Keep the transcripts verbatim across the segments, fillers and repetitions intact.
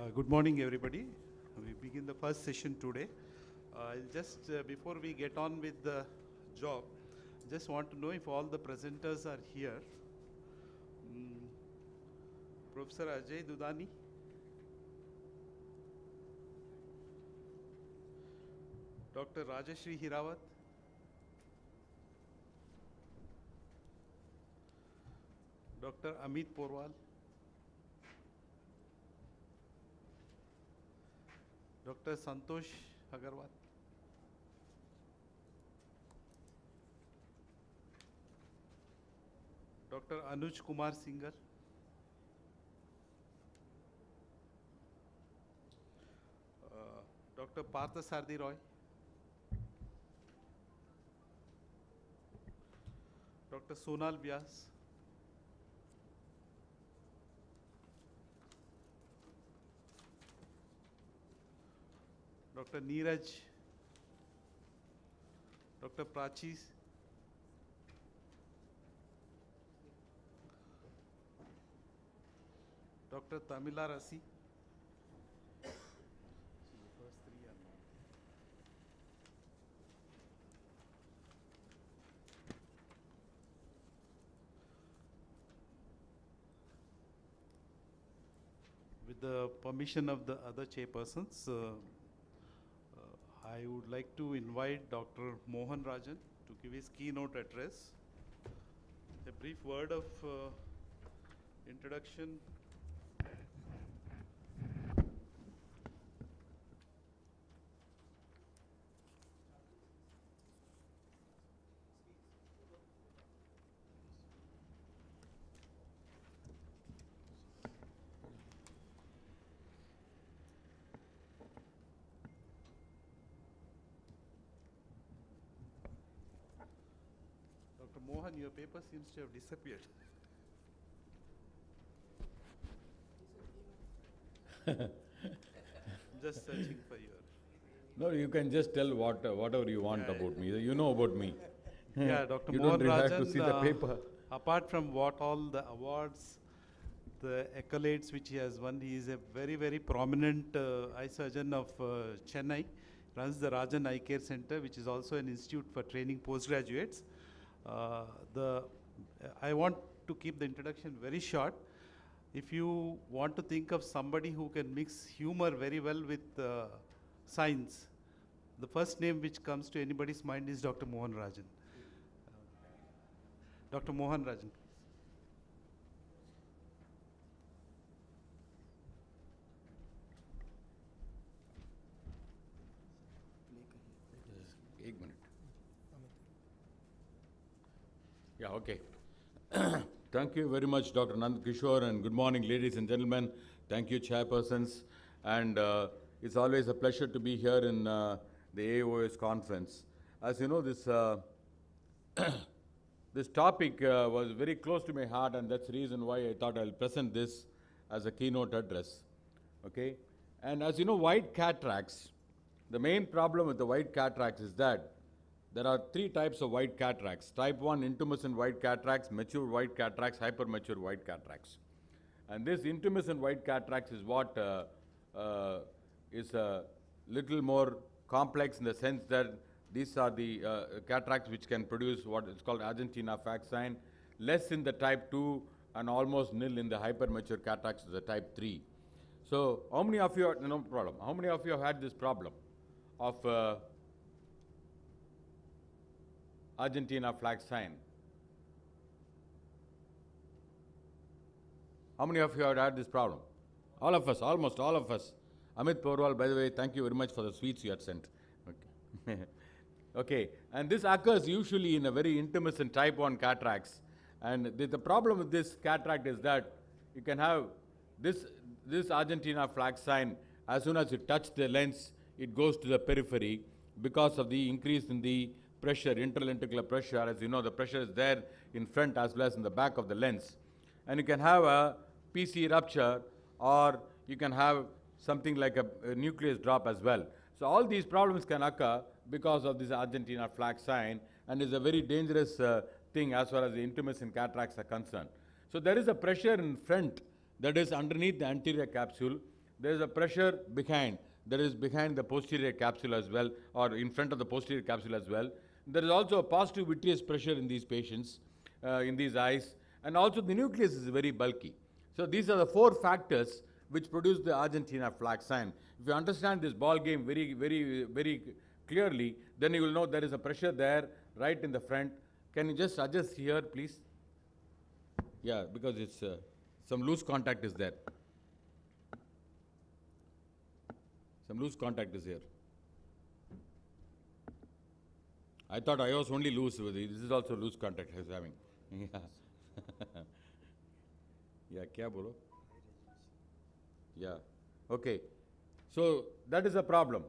Uh, good morning, everybody. We begin the first session today. Uh, I'll just, uh, before we get on with the job, just want to know if all the presenters are here. Mm, Professor Ajay Dudani. Doctor Rajashri Hirawat. Doctor Amit Porwal. Doctor Santosh Agarwal. Doctor Anuj Kumar Singhar. Uh, Doctor Partha Sardi Roy. Doctor Sonal Vyas. Doctor Neeraj. Doctor Prachis. Doctor Tamila Rasi. With the permission of the other chairpersons, uh, uh, I would like to invite Doctor Mohan Rajan to give his keynote address. A brief word of uh, introduction. Doctor Mohan, your paper seems to have disappeared. Just searching for your. No, you can just tell what, uh, whatever you want Yeah, about me. You know about me. Yeah, Doctor You Mohan don't really Rajan, have to see the uh, paper. apart from what all the awards, the accolades which he has won, he is a very, very prominent uh, eye surgeon of uh, Chennai, runs the Rajan Eye Care Center, which is also an institute for training postgraduates. Uh, the, I want to keep the introduction very short. If you want to think of somebody who can mix humor very well with uh, science, the first name which comes to anybody's mind is Doctor Mohan Rajan. Doctor Mohan Rajan. One minute. Yeah, okay. Thank you very much, Doctor Nand Kishore, and good morning, ladies and gentlemen. Thank you, chairpersons. And uh, it's always a pleasure to be here in uh, the A O S conference. As you know, this, uh, this topic uh, was very close to my heart, and that's the reason why I thought I'll present this as a keynote address. Okay? And as you know, white cataracts, the main problem with the white cataracts is that there are three types of white cataracts. Type one, intumescent white cataracts, mature white cataracts, hypermature white cataracts. And this intumescent white cataracts is what uh, uh, is a little more complex in the sense that these are the uh, cataracts which can produce what is called Argentina vaccine, less in the type two and almost nil in the hypermature cataracts, the type three. So how many of you, are, no problem, how many of you have had this problem of uh, Argentina flag sign? How many of you have had this problem? All of us, almost all of us. Amit Porwal, by the way, thank you very much for the sweets you had sent. Okay. Okay, and this occurs usually in a very intumescent type one cataracts. And the, the problem with this cataract is that you can have this, this Argentina flag sign, as soon as you touch the lens, it goes to the periphery because of the increase in the pressure, interlenticular pressure. As you know, the pressure is there in front as well as in the back of the lens. And you can have a P C rupture, or you can have something like a, a nucleus drop as well. So all these problems can occur because of this Argentina flag sign, and is a very dangerous uh, thing as far as the intumescent cataracts are concerned. So there is a pressure in front that is underneath the anterior capsule. there is a pressure behind, that is behind the posterior capsule as well, or in front of the posterior capsule as well. There is also a positive vitreous pressure in these patients, uh, in these eyes, and also the nucleus is very bulky. So these are the four factors which produce the Argentina flag sign. If you understand this ball game very, very, very clearly, then you will know there is a pressure there right in the front. Can you just adjust here, please? Yeah, because it's uh, some loose contact is there. Some loose contact is here. I thought I was only loose with it. This is also loose contact I was having. Yeah. Yeah, kya bolo? Yeah. Okay. So that is a problem.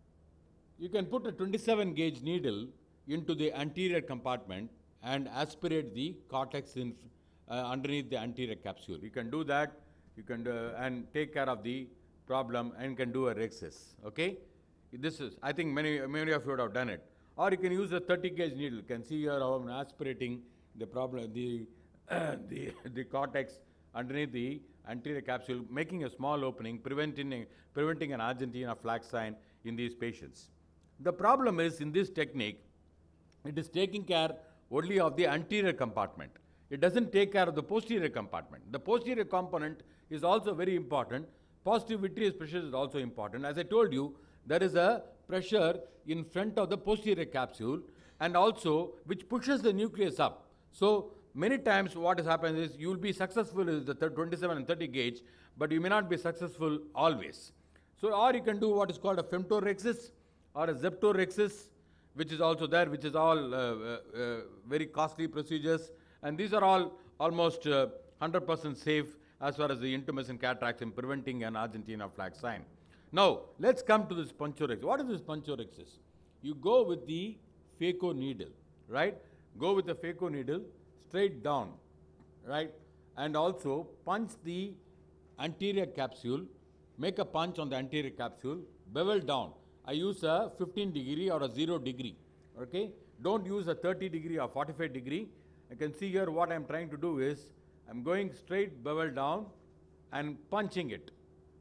You can put a twenty-seven gauge needle into the anterior compartment and aspirate the cortex in, uh, underneath the anterior capsule. You can do that. You can uh, and take care of the problem and can do a rhexis. Okay. This is, I think many many of you would have done it. Or you can use a thirty gauge needle. You can see here how I'm aspirating the problem, the uh, the the cortex underneath the anterior capsule, making a small opening, preventing preventing an Argentina flag sign in these patients. The problem is in this technique, it is taking care only of the anterior compartment. It doesn't take care of the posterior compartment. The posterior component is also very important. Positive vitreous pressure is also important. As I told you, there is a pressure in front of the posterior capsule and also which pushes the nucleus up. So many times what has happened is you will be successful with the twenty-seven and thirty gauge, but you may not be successful always. So, or you can do what is called a femtorhexis or a zeptorhexis, which is also there, which is all uh, uh, uh, very costly procedures, and these are all almost uh, one hundred percent safe as far as the intumescent cataracts in preventing an Argentina flag sign. Now, let's come to this puncturhexis. What is this puncturhexis? You go with the phaco needle, right? Go with the phaco needle straight down, right? And also punch the anterior capsule, make a punch on the anterior capsule, bevel down. I use a fifteen degree or a zero degree, okay? Don't use a thirty degree or forty-five degree. You can see here what I'm trying to do is, I'm going straight bevel down and punching it.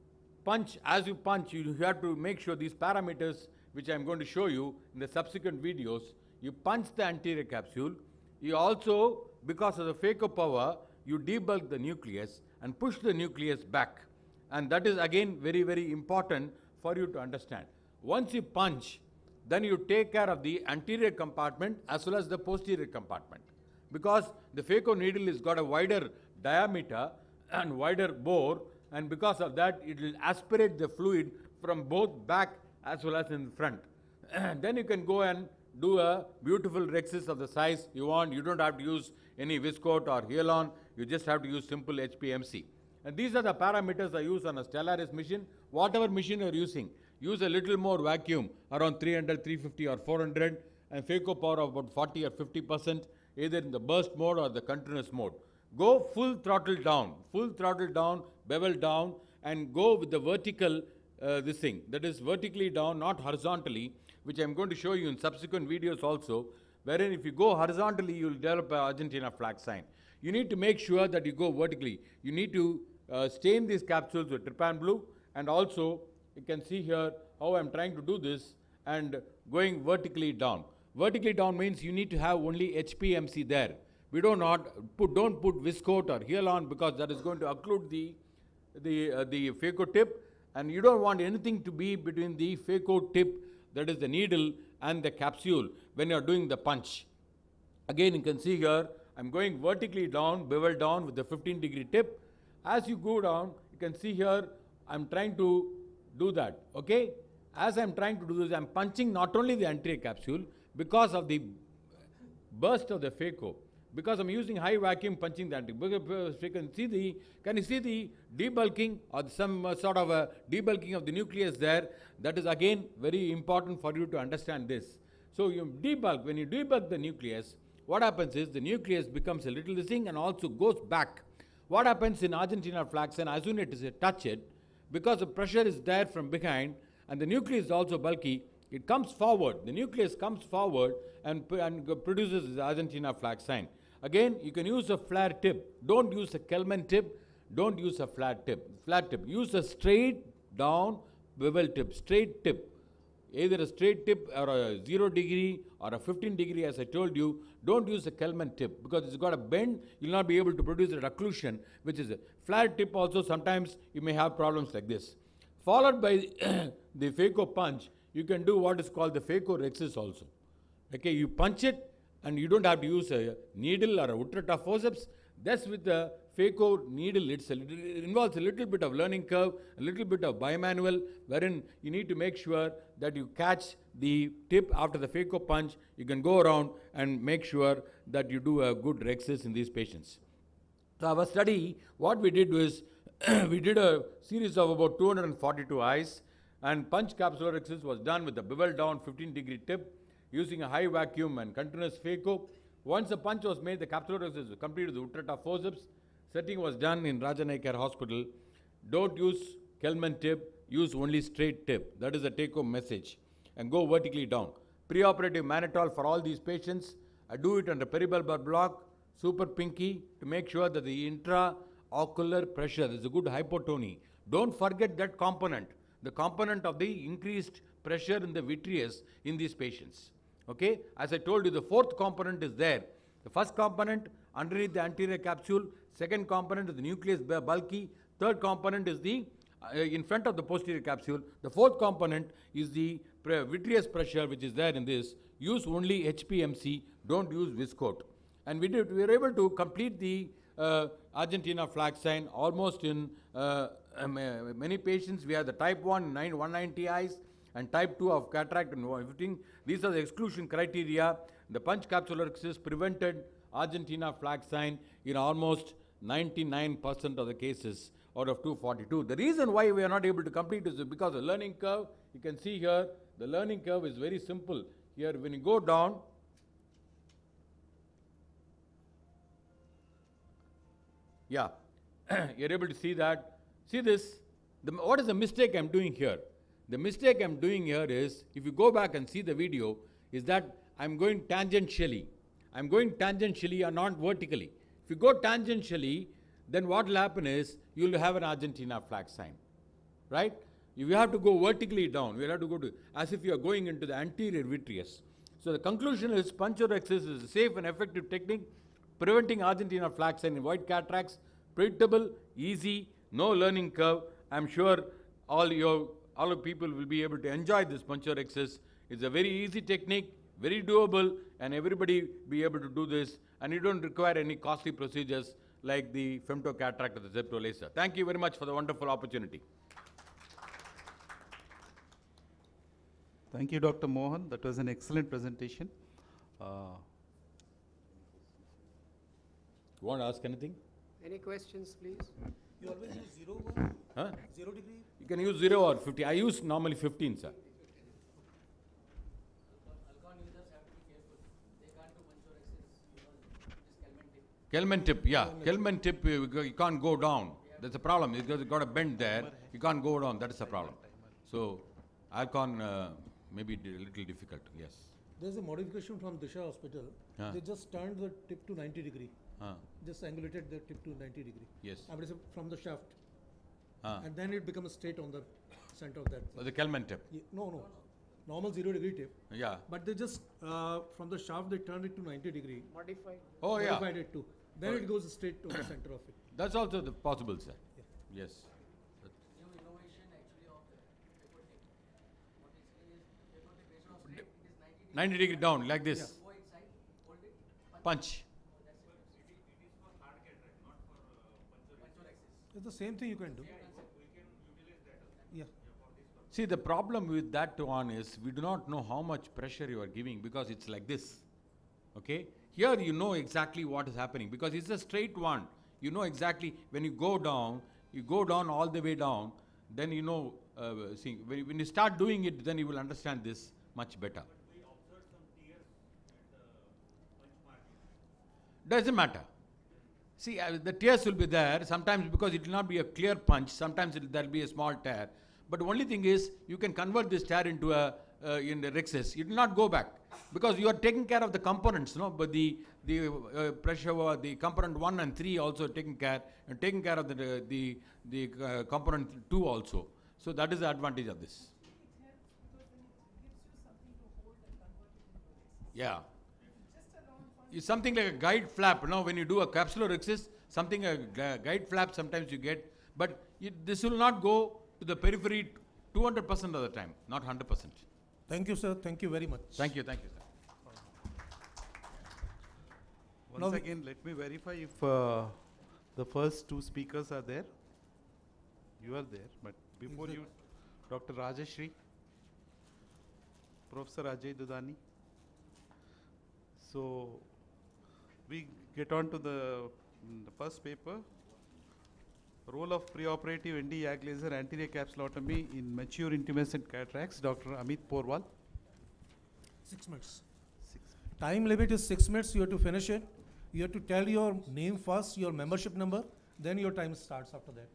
Punch, as you punch, you have to make sure these parameters, which I'm going to show you in the subsequent videos, you punch the anterior capsule. You also, because of the phaco power, you debulk the nucleus and push the nucleus back. And that is again very, very important for you to understand. Once you punch, then you take care of the anterior compartment as well as the posterior compartment. Because the phaco needle has got a wider diameter and wider bore, and because of that, it will aspirate the fluid from both back as well as in front. And then you can go and do a beautiful rhexis of the size you want. You don't have to use any viscoat or hyalon. You just have to use simple H P M C. And these are the parameters I use on a Stellaris machine. Whatever machine you're using, use a little more vacuum, around three hundred, three fifty or four hundred, and phaco power of about forty or fifty percent, either in the burst mode or the continuous mode. Go full throttle down, full throttle down, bevel down, and go with the vertical, uh, this thing, that is vertically down, not horizontally, which I'm going to show you in subsequent videos also, wherein if you go horizontally, you will develop an Argentina flag sign. You need to make sure that you go vertically. You need to uh, stain these capsules with trypan blue, and also you can see here how I'm trying to do this and going vertically down. Vertically down means you need to have only H P M C there. We do not put, don't put viscoat or hyalon because that is going to occlude the, the, uh, the phaco tip, and you don't want anything to be between the phaco tip, that is the needle, and the capsule when you're doing the punch. Again, you can see here, I'm going vertically down, bevel down with the fifteen degree tip. As you go down, you can see here, I'm trying to do that, okay? As I'm trying to do this, I'm punching not only the anterior capsule because of the burst of the phaco, because I'm using high vacuum punching the anterior. You can see the, can you see the debulking or some uh, sort of a debulking of the nucleus there? That is again very important for you to understand this. So you debulk, when you debulk the nucleus, what happens is the nucleus becomes a little thing and also goes back. What happens in Argentina flag sign, as soon as you touch it, because the pressure is there from behind and the nucleus is also bulky, it comes forward. The nucleus comes forward and, and produces the Argentina flag sign. Again, you can use a flat tip. Don't use a Kelman tip. Don't use a flat tip. Flat tip. Use a straight down, bevel tip, straight tip. Either a straight tip or a zero degree or a fifteen degree, as I told you. Don't use a Kelman tip because it's got a bend. You'll not be able to produce a occlusion, which is a flat tip. Also, sometimes you may have problems like this. Followed by the phaco punch, you can do what is called the phacorhexis also. Okay, you punch it and you don't have to use a needle or a Utrata forceps. That's with the phaco needle. It's a little, it involves a little bit of learning curve, a little bit of bimanual, wherein you need to make sure that you catch the tip after the phaco punch. You can go around and make sure that you do a good rhexis in these patients. So our study, what we did was, we did a series of about two hundred forty-two eyes, and punch capsulorhexis was done with a bevel down fifteen degree tip using a high vacuum and continuous phaco. Once the punch was made, the capsulorhexis was completed with Utrata forceps. Setting was done in Rajan Eye Care Hospital. Don't use Kelman tip, use only straight tip. That is the take-home message. And go vertically down. Preoperative mannitol for all these patients. I do it under peribulbar block, super pinky, to make sure that the intraocular pressure, there's a good hypotony. Don't forget that component, the component of the increased pressure in the vitreous in these patients. Okay, as I told you, the fourth component is there. The first component underneath the anterior capsule, second component is the nucleus bulky, third component is the uh, in front of the posterior capsule, the fourth component is the pre vitreous pressure which is there in this. Use only H P M C, don't use viscoat. And we did, we were able to complete the uh, Argentina flag sign almost in uh, many patients. We have the type one, one ninety eyes, and type two of cataract and everything. These are the exclusion criteria. The punch capsulorhexis prevented Argentina flag sign in almost ninety-nine percent of the cases out of two forty-two. The reason why we are not able to complete is because the learning curve, you can see here, the learning curve is very simple. Here, when you go down, yeah, you're able to see that. See this, the, what is the mistake I'm doing here? The mistake I'm doing here is, if you go back and see the video, is that I'm going tangentially. I'm going tangentially and not vertically. If you go tangentially, then what will happen is, you'll have an Argentina flag sign, right? If you have to go vertically down, you have to go to, as if you are going into the anterior vitreous. So the conclusion is, punchorhexis is a safe and effective technique, preventing Argentina flag sign in white cataracts, predictable, easy, no learning curve. I'm sure all your all of people will be able to enjoy this punchorhexis. It's a very easy technique, very doable, and everybody be able to do this, and you don't require any costly procedures like the femtocataract or the Zepto laser. Thank you very much for the wonderful opportunity. Thank you, Doctor Mohan. That was an excellent presentation. Uh, you want to ask anything? Any questions, please? You always use zero one? Huh? Zero degree? You can use zero or fifty. I use normally fifteen, sir. Kelman tip, yeah. Kelman tip, you, you can't go down. That's a problem. Because you've got a bend there. You can't go down. That is a problem. So, Alcon uh, may be a little difficult, yes. There's a modification from Disha Hospital. Huh. They just turned the tip to ninety degree. Huh. Just angulated the tip to ninety degree. Yes. And it's from the shaft. Huh. And then it becomes straight on the center of that. Oh, the Kelman tip. Yeah, no, no. Normal zero degree tip. Yeah. But they just, uh, from the shaft, they turned it to ninety degree. Modified. Oh, yeah. Modified it too. Then Oh. it goes straight to the center of it. That's also the possible, sir. Yeah. Yes. New innovation actually of the paper tip. What is is paper tip instead of straight, it is ninety degree. ninety degree down, like this. Go inside, hold it, Punch. It's the same thing you can do. Yeah. See, the problem with that one is we do not know how much pressure you are giving because it's like this. Okay? Here you know exactly what is happening because it's a straight one. You know exactly when you go down, you go down all the way down, then you know, uh, see, when, when you start doing it, then you will understand this much better. Doesn't matter. See, uh, the tears will be there, sometimes because it will not be a clear punch, sometimes there will be a small tear. But the only thing is, you can convert this tear into a, uh, in the rhexis. It will not go back, because you are taking care of the components, no? But the, the uh, pressure, uh, the component one and three also taking care, and taking care of the, the, the uh, component two also. So that is the advantage of this. Yeah. It's something like a guide flap. You know, when you do a capsulorhexis, something a gu- guide flap sometimes you get, but it, this will not go to the periphery two hundred percent of the time, not one hundred percent. Thank you, sir. Thank you very much. Thank you, thank you, sir. Once Now we- again, let me verify if uh, the first two speakers are there. You are there, but before there? you, Doctor Rajashri, Professor Ajay Dudani. So we get on to the, mm, the first paper. Role of preoperative N D YAG laser anterior capsulotomy in mature intumescent cataracts. Doctor Amit Porwal. Six minutes. Six. Time limit is six minutes. You have to finish it. You have to tell your name first, your membership number, then your time starts after that.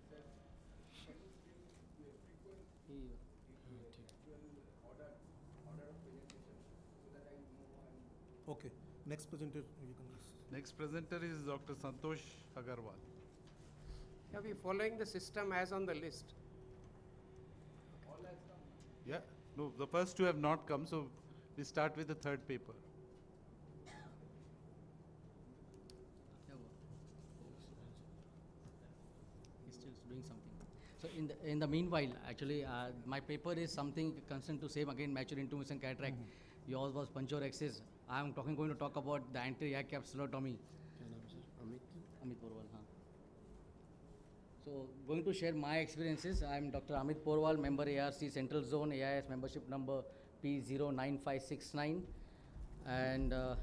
Okay. Next presenter, you can. Next presenter is Doctor Santosh Agarwal. Are we following the system as on the list? Yeah, no, the first two have not come, so we start with the third paper. He's still doing something. So in the, in the meanwhile, actually, uh, my paper is something concerned to same again, mature intumescent cataract. Yours was panchorhexis. I am talking, going to talk about the anterior YAG capsulotomy. Amit Porwal, huh? So, going to share my experiences. I am Doctor Amit Porwal, member A R C Central Zone, A I S membership number P zero nine five six nine. And uh,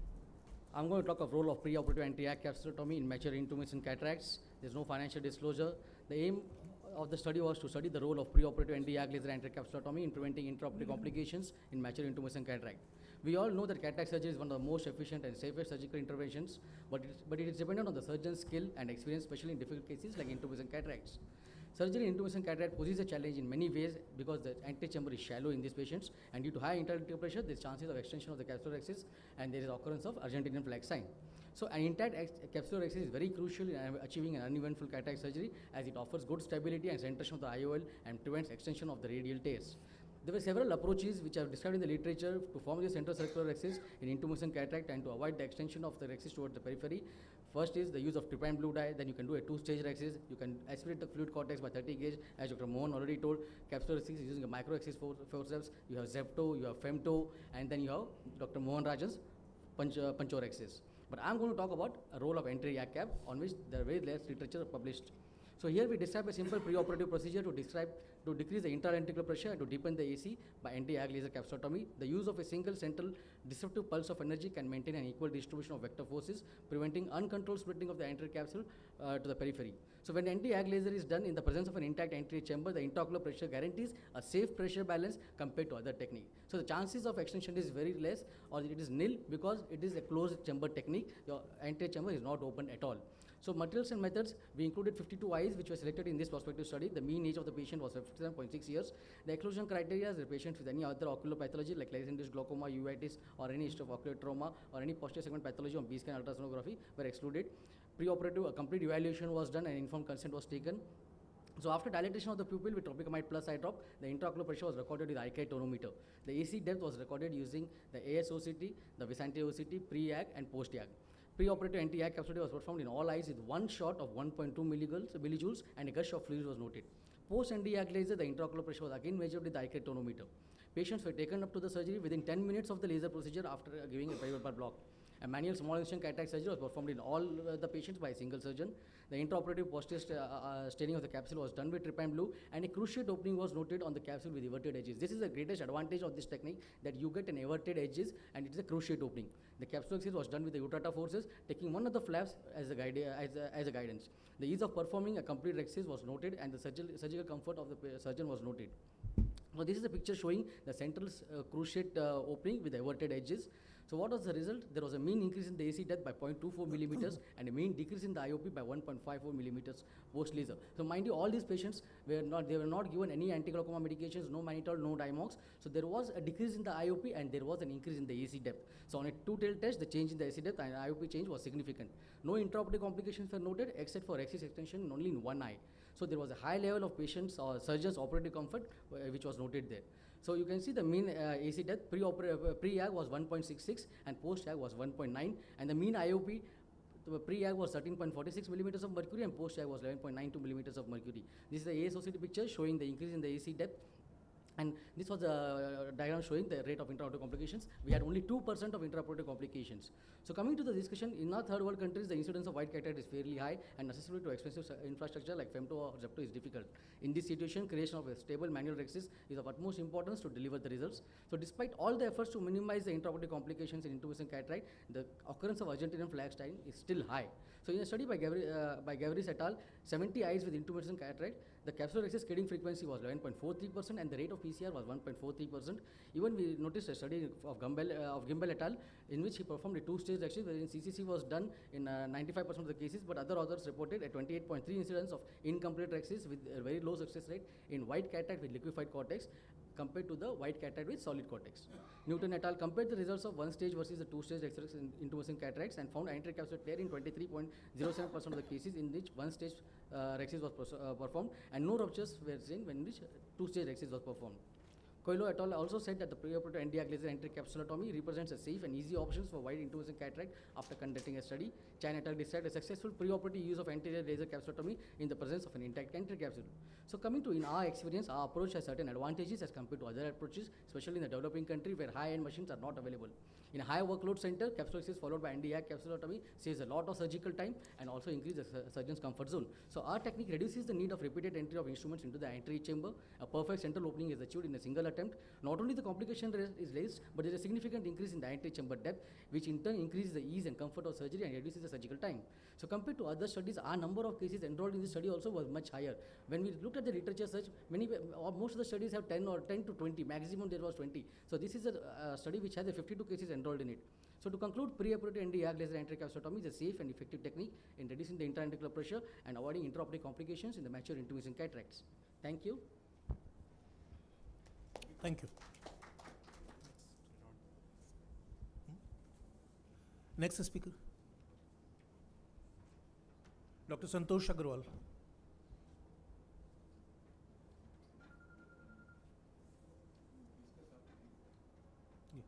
I'm going to talk of role of preoperative anti-YAG capsulotomy in mature intumescent cataracts. There's no financial disclosure. The aim of the study was to study the role of preoperative anti-YAG laser anti-capsulotomy in preventing intraoperative complications in mature intumescent cataract. We all know that cataract surgery is one of the most efficient and safest surgical interventions, but it, but it is dependent on the surgeon's skill and experience, especially in difficult cases like intumescent cataracts. Surgery in intumescent cataract poses a challenge in many ways because the anterior chamber is shallow in these patients, and due to high intraarticular pressure, there is chances of extension of the capsulorhexis, and there is occurrence of Argentinian flag sign. So an intact ex- capsulorhexis is very crucial in uh, achieving an uneventful cataract surgery, as it offers good stability and centration of the I O L and prevents extension of the radial tears. There were several approaches which are described in the literature to form the central circular rhexis in intumescent cataract and to avoid the extension of the rhexis towards the periphery. First is the use of tryptophan blue dye, then you can do a two-stage rhexis. You can aspirate the fluid cortex by thirty gauge, as Doctor Mohan already told. Capsulorhexis is using a micro-rhexis for- forceps. You have Zepto, you have Femto, and then you have Doctor Mohan Rajan's punch, uh, Panchorhexis. But I'm going to talk about a role of anterior YAG cap, on which there are very less literature published. So here we describe a simple preoperative procedure to describe to decrease the intraventricular pressure and to deepen the A C by anti-YAG laser capsulotomy. The use of a single central disruptive pulse of energy can maintain an equal distribution of vector forces, preventing uncontrolled splitting of the anterior capsule uh, to the periphery. So when anti-YAG laser is done in the presence of an intact anterior chamber, the intraocular pressure guarantees a safe pressure balance compared to other technique. So the chances of extension is very less, or it is nil, because it is a closed chamber technique. The anterior chamber is not open at all. So materials and methods, we included fifty-two eyes which were selected in this prospective study. The mean age of the patient was fifty-seven point six years. The exclusion criteria is the patients with any other ocular pathology like light-induced glaucoma, uveitis, or any history of ocular trauma, or any posterior segment pathology on B-scan ultrasonography were excluded. Preoperative, a complete evaluation was done and informed consent was taken. So after dilatation of the pupil with tropicamide plus eye drop, the intraocular pressure was recorded with I K tonometer. The A C depth was recorded using the A S O C T, the Visante O C T, pre-YAG and post-YAG. Preoperative anti-YAG capsulotomy was performed in all eyes with one shot of one point two millijoules and a gush of fluid was noted. Post-anti-YAG laser, the intraocular pressure was again measured with the I K tonometer. Patients were taken up to the surgery within ten minutes of the laser procedure after uh, giving a periorbital block. A manual small incision cataract surgery was performed in all uh, the patients by a single surgeon. The intraoperative posterior st uh, uh, staining of the capsule was done with tryptophan blue, and a cruciate opening was noted on the capsule with everted edges. This is the greatest advantage of this technique, that you get an everted edges and it is a cruciate opening. The capsulorhexis was done with the Utrata forces, taking one of the flaps as a, guide, uh, as, a, as a guidance. The ease of performing a complete rhexis was noted, and the surgical, surgical comfort of the uh, surgeon was noted. So this is a picture showing the central uh, cruciate uh, opening with everted edges. So what was the result? There was a mean increase in the A C depth by zero point two four millimeters and a mean decrease in the I O P by one point five four millimeters post laser. So mind you, all these patients were not, they were not given any anti-glaucoma medications, no mannitol, no Dimox. So there was a decrease in the I O P and there was an increase in the A C depth. So on a two-tail test, the change in the A C depth and I O P change was significant. No intraoperative complications were noted except for axis extension only in one eye. So there was a high level of patients or surgeons' operative comfort uh, which was noted there. So you can see the mean uh, A C depth pre-A G was one point six six and post-A G was one point nine, and the mean I O P pre-A G was thirteen point four six millimeters of mercury and post-A G was eleven point nine two millimeters of mercury. This is the A S O C T picture showing the increase in the A C depth. And this was a diagram showing the rate of intraoperative complications. We had only two percent of intraoperative complications. So coming to the discussion, in our third world countries, the incidence of white cataract is fairly high and accessibility to expensive infrastructure like femto or Zepto is difficult. In this situation, creation of a stable manual rexis is of utmost importance to deliver the results. So despite all the efforts to minimize the intraoperative complications in intumescent cataract, the occurrence of Argentinian flag staining is still high. So in a study by Gavri, uh, by Gavris et al., seventy eyes with intumescent cataract, the capsular rexis scaling frequency was eleven point four three percent and the rate of P C R was one point four three percent. Even we noticed a study of Gimbel, uh, of Gimbel et al., in which he performed a two-stage rexis, wherein C C C was done in ninety-five percent of the cases, but other authors reported a twenty-eight point three incidence of incomplete rexis with a very low success rate in white cataract with liquefied cortex compared to the white cataract with solid cortex. Newton et al. Compared the results of one stage versus the two stage rexis in intumescent cataracts and found anticapsular tear in twenty-three point zero seven percent of the cases in which one stage uh, rexis was uh, performed and no ruptures were seen when which two stage rexis was performed. Coelho et al. Also said that the preoperative N D I laser anticapsulotomy represents a safe and easy options for wide intumescent cataract after conducting a study. Chan et al. described a successful preoperative use of anterior laser capsulotomy in the presence of an intact anticapsule. So coming to in our experience, our approach has certain advantages as compared to other approaches, especially in the developing country where high-end machines are not available. In a high workload center, capsulotomy followed by N D I capsulotomy saves a lot of surgical time and also increases the surgeon's comfort zone. So our technique reduces the need of repeated entry of instruments into the entry chamber. A perfect central opening is achieved in a single attempt. Not only the complication rate is raised, but there is a significant increase in the entry chamber depth, which in turn increases the ease and comfort of surgery and reduces the surgical time. So compared to other studies, our number of cases enrolled in this study also was much higher. When we looked at the literature search, many or most of the studies have ten or ten to twenty, maximum there was twenty. So this is a uh, study which has a fifty-two cases enrolled in it. So to conclude, preoperative N D I laser anticapsulotomy is a safe and effective technique in reducing the intraventricular pressure and avoiding intraoperative complications in the mature intumescent cataracts. Thank you. Thank you. Next speaker, Doctor Santosh Agrawal. Yeah.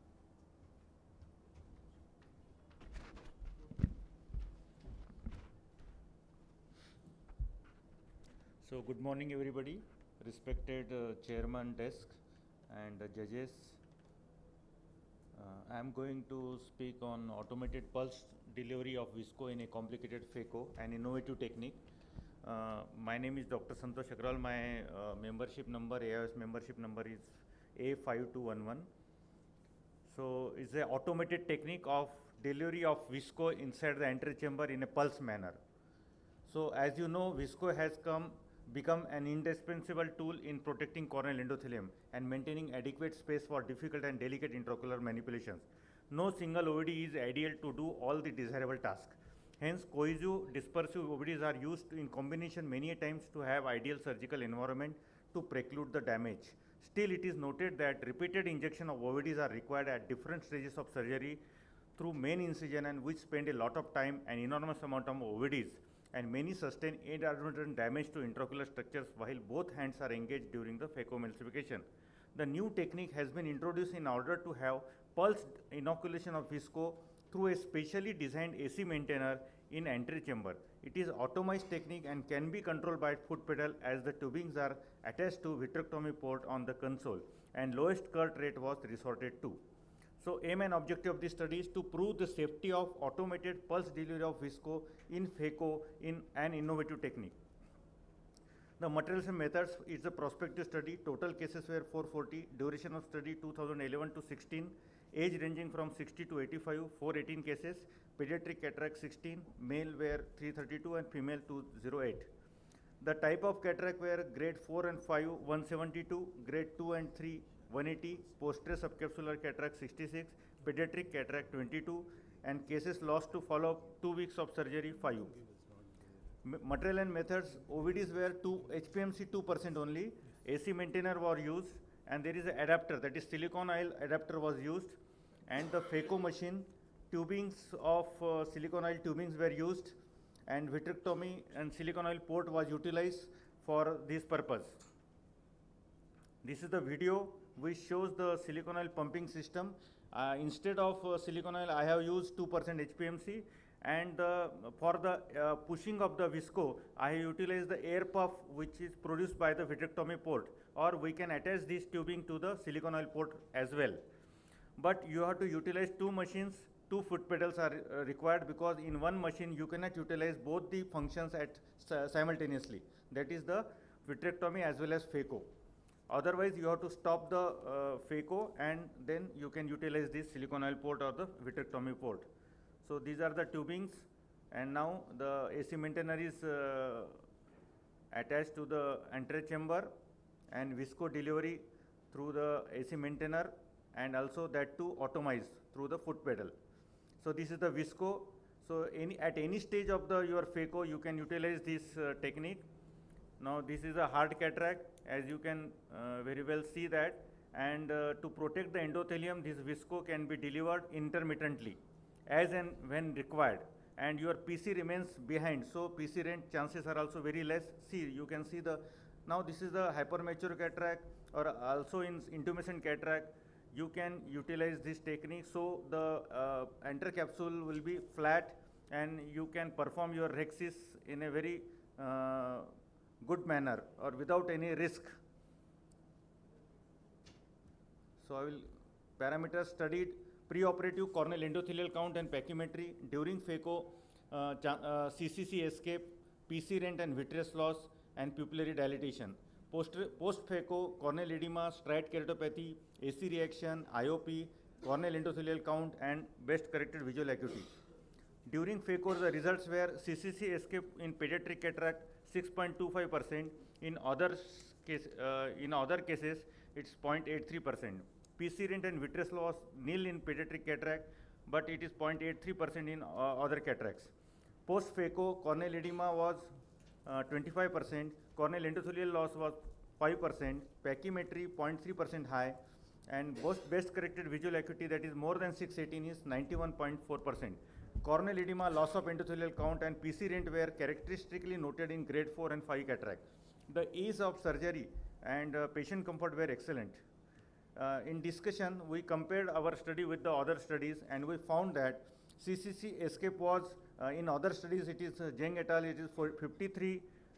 So good morning everybody, respected uh, chairman desk and uh, judges. Uh, I am going to speak on automated pulse delivery of visco in a complicated phaco, an innovative technique. Uh, my name is Doctor Santosh Agrawal. My uh, membership number, A I S membership number is A five two one one. So it's an automated technique of delivery of visco inside the antechamber in a pulse manner. So as you know, visco has come become an indispensable tool in protecting corneal endothelium and maintaining adequate space for difficult and delicate intraocular manipulations. No single O V D is ideal to do all the desirable tasks. Hence, cohesive dispersive O V Ds are used in combination many a times to have ideal surgical environment to preclude the damage. Still, it is noted that repeated injection of O V Ds are required at different stages of surgery through main incision, and which spend a lot of time and enormous amount of O V Ds, and many sustain inadvertent damage to intraocular structures while both hands are engaged during the phacoemulsification. The new technique has been introduced in order to have pulsed inoculation of visco through a specially designed A C maintainer in antechamber. It is automized technique and can be controlled by foot pedal, as the tubings are attached to vitrectomy port on the console, and lowest cut rate was resorted to. So aim and objective of this study is to prove the safety of automated pulse delivery of visco in phaco in an innovative technique. The materials and methods is a prospective study. Total cases were four forty. Duration of study two thousand eleven to sixteen. Age ranging from sixty to eighty-five. four hundred eighteen cases. Pediatric cataract sixteen. Male were three thirty-two and female two oh eight. The type of cataract were grade four and five one seventy-two. Grade two and three one eighty. Posterior subcapsular cataract sixty-six. pediatric cataract twenty-two, and cases lost to follow-up two weeks of surgery five. M material and methods, O V Ds were two, H P M C two percent only, A C maintainer were used, and there is an adapter, that is silicone oil adapter was used, and the phaco machine, tubings of uh, silicone oil tubings were used, and vitrectomy and silicone oil port was utilized for this purpose. This is the video which shows the silicone oil pumping system. Uh, instead of uh, silicone oil, I have used two percent H P M C, and uh, for the uh, pushing of the visco, I utilize the air puff which is produced by the vitrectomy port, or we can attach this tubing to the silicone oil port as well. But you have to utilize two machines, two foot pedals are uh, required, because in one machine you cannot utilize both the functions at simultaneously. That is the vitrectomy as well as phaco. Otherwise, you have to stop the uh, phaco, and then you can utilize this silicone oil port or the vitrectomy port. So these are the tubings, and now the A C maintainer is uh, attached to the antechamber, and visco delivery through the A C maintainer, and also that too atomized through the foot pedal. So this is the visco. So any, at any stage of the your phaco, you can utilize this uh, technique. Now this is a hard cataract, as you can uh, very well see that, and uh, to protect the endothelium, this visco can be delivered intermittently as and when required, and your P C remains behind, so P C rent chances are also very less. See, you can see the, now this is the hypermature cataract, or also in intumescent cataract, you can utilize this technique, so the uh, anterior capsule will be flat, and you can perform your rhexis in a very uh, good manner or without any risk. So I will, parameters studied, preoperative corneal endothelial count and pachymetry during phaco, uh, uh, C C C escape, P C rent and vitreous loss, and pupillary dilatation. Post, post-phaco, corneal edema, striate keratopathy, A C reaction, I O P, corneal endothelial count, and best corrected visual acuity. During phaco, the results were C C C escape in pediatric cataract six point two five percent. In other case, uh, in other cases, it's zero point eight three percent. P C rent and vitreous loss nil in pediatric cataract, but it is zero point eight three percent in uh, other cataracts. Post-phaco, corneal edema was uh, twenty-five percent, corneal endothelial loss was five percent, pachymetry zero point three percent high, and best, best corrected visual acuity, that is more than six eighteen, is ninety-one point four percent. Corneal edema, loss of endothelial count, and P C rent were characteristically noted in grade four and five cataract. The ease of surgery and uh, patient comfort were excellent. Uh, in discussion, we compared our study with the other studies, and we found that C C C escape was, uh, in other studies, it is uh, Zheng et al., it is for fifty-three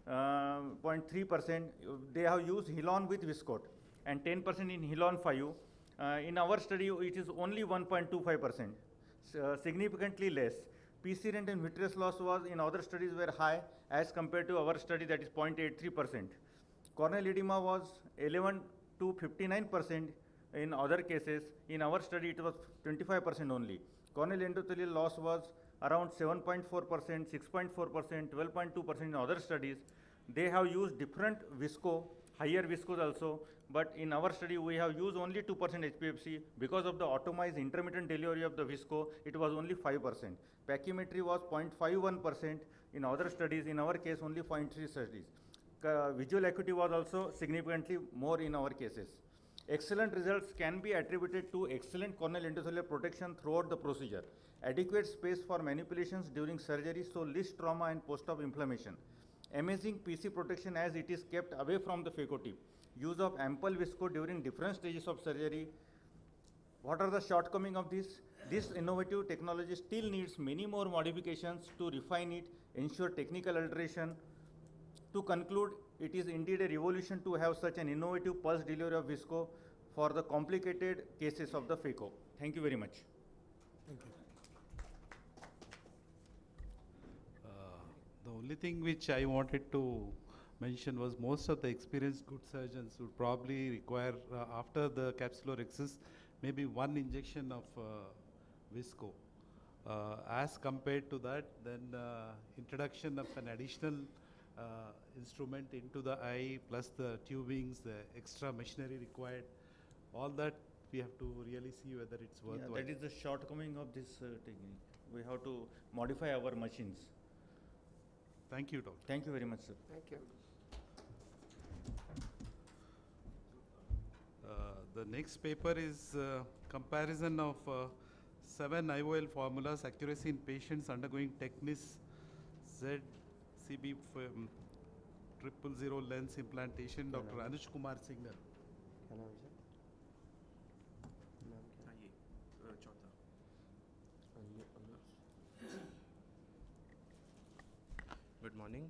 point three percent. They have used Hilon with Viscot, and ten percent in Hilon five. Uh, in our study, it is only one point two five percent, uh, significantly less. P C rent and vitreous loss was, in other studies, were high as compared to our study, that is zero point eight three percent. Corneal edema was eleven to fifty-nine percent in other cases. In our study, it was twenty-five percent only. Corneal endothelial loss was around seven point four percent, six point four percent, twelve point two percent in other studies. They have used different visco, higher viscos also, but in our study, we have used only two percent H P F C. Because of the atomized intermittent delivery of the visco, it was only five percent. Pachymetry was zero point five one percent in other studies. In our case, only zero point three studies. Uh, visual acuity was also significantly more in our cases. Excellent results can be attributed to excellent corneal endothelial protection throughout the procedure, adequate space for manipulations during surgery, so least trauma and post-op inflammation, amazing P C protection as it is kept away from the phaco tip, use of ample visco during different stages of surgery. What are the shortcomings of this? This innovative technology still needs many more modifications to refine it, ensure technical alteration. To conclude, it is indeed a revolution to have such an innovative pulse delivery of visco for the complicated cases of the phaco. Thank you very much. Thank you. Uh, the only thing which I wanted to mention was most of the experienced good surgeons would probably require, uh, after the capsulorhexis, maybe one injection of uh, visco. Uh, as compared to that, then uh, introduction of an additional uh, instrument into the eye, plus the tubings, the extra machinery required, all that we have to really see whether it's Yeah, worthwhile. that is the shortcoming of this uh, technique. We have to modify our machines. Thank you, doctor. Thank you very much, sir. Thank you. Uh, the next paper is uh, comparison of uh, seven I O L formulas accuracy in patients undergoing Technis Z C B um, triple zero lens implantation. Doctor Anush Kumar Singhal. क्या नाम है नाम क्या हाँ ये अ, चौथा अनु- अनु- Good morning.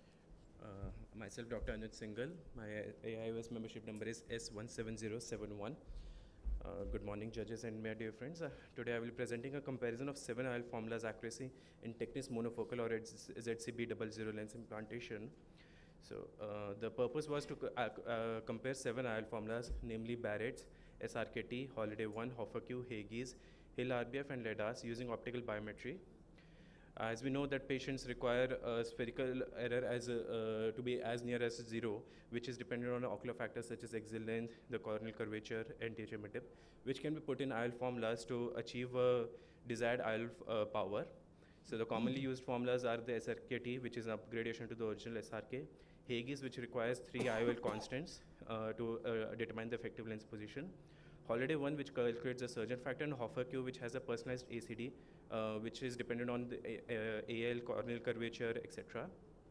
Uh, myself, Doctor Anuj Singhal. My A I O S membership number is S one seven zero seven one. Uh, good morning, judges and my dear friends. Uh, today I will be presenting a comparison of seven I O L formulas accuracy in Technis monofocal or Z C B double zero lens implantation. So uh, the purpose was to co- uh, uh, compare seven I O L formulas, namely Barrett's, S R K T, Holiday one, Hoffer-Q, Hagees, Hill R B F, and LEDAS using optical biometry. As we know that patients require a spherical error as a, uh, to be as near as zero, which is dependent on ocular factors such as axial length, the corneal curvature, and T H M dip, which can be put in I O L formulas to achieve a desired I O L uh, power. So the commonly used formulas are the S R K T, which is an upgradation to the original S R K, Hagees, which requires three I O L constants uh, to uh, determine the effective lens position, Holiday one, which calculates the surgeon factor, and Hoffer-Q, which has a personalized A C D, uh, which is dependent on the A- uh, A L, corneal curvature, et cetera.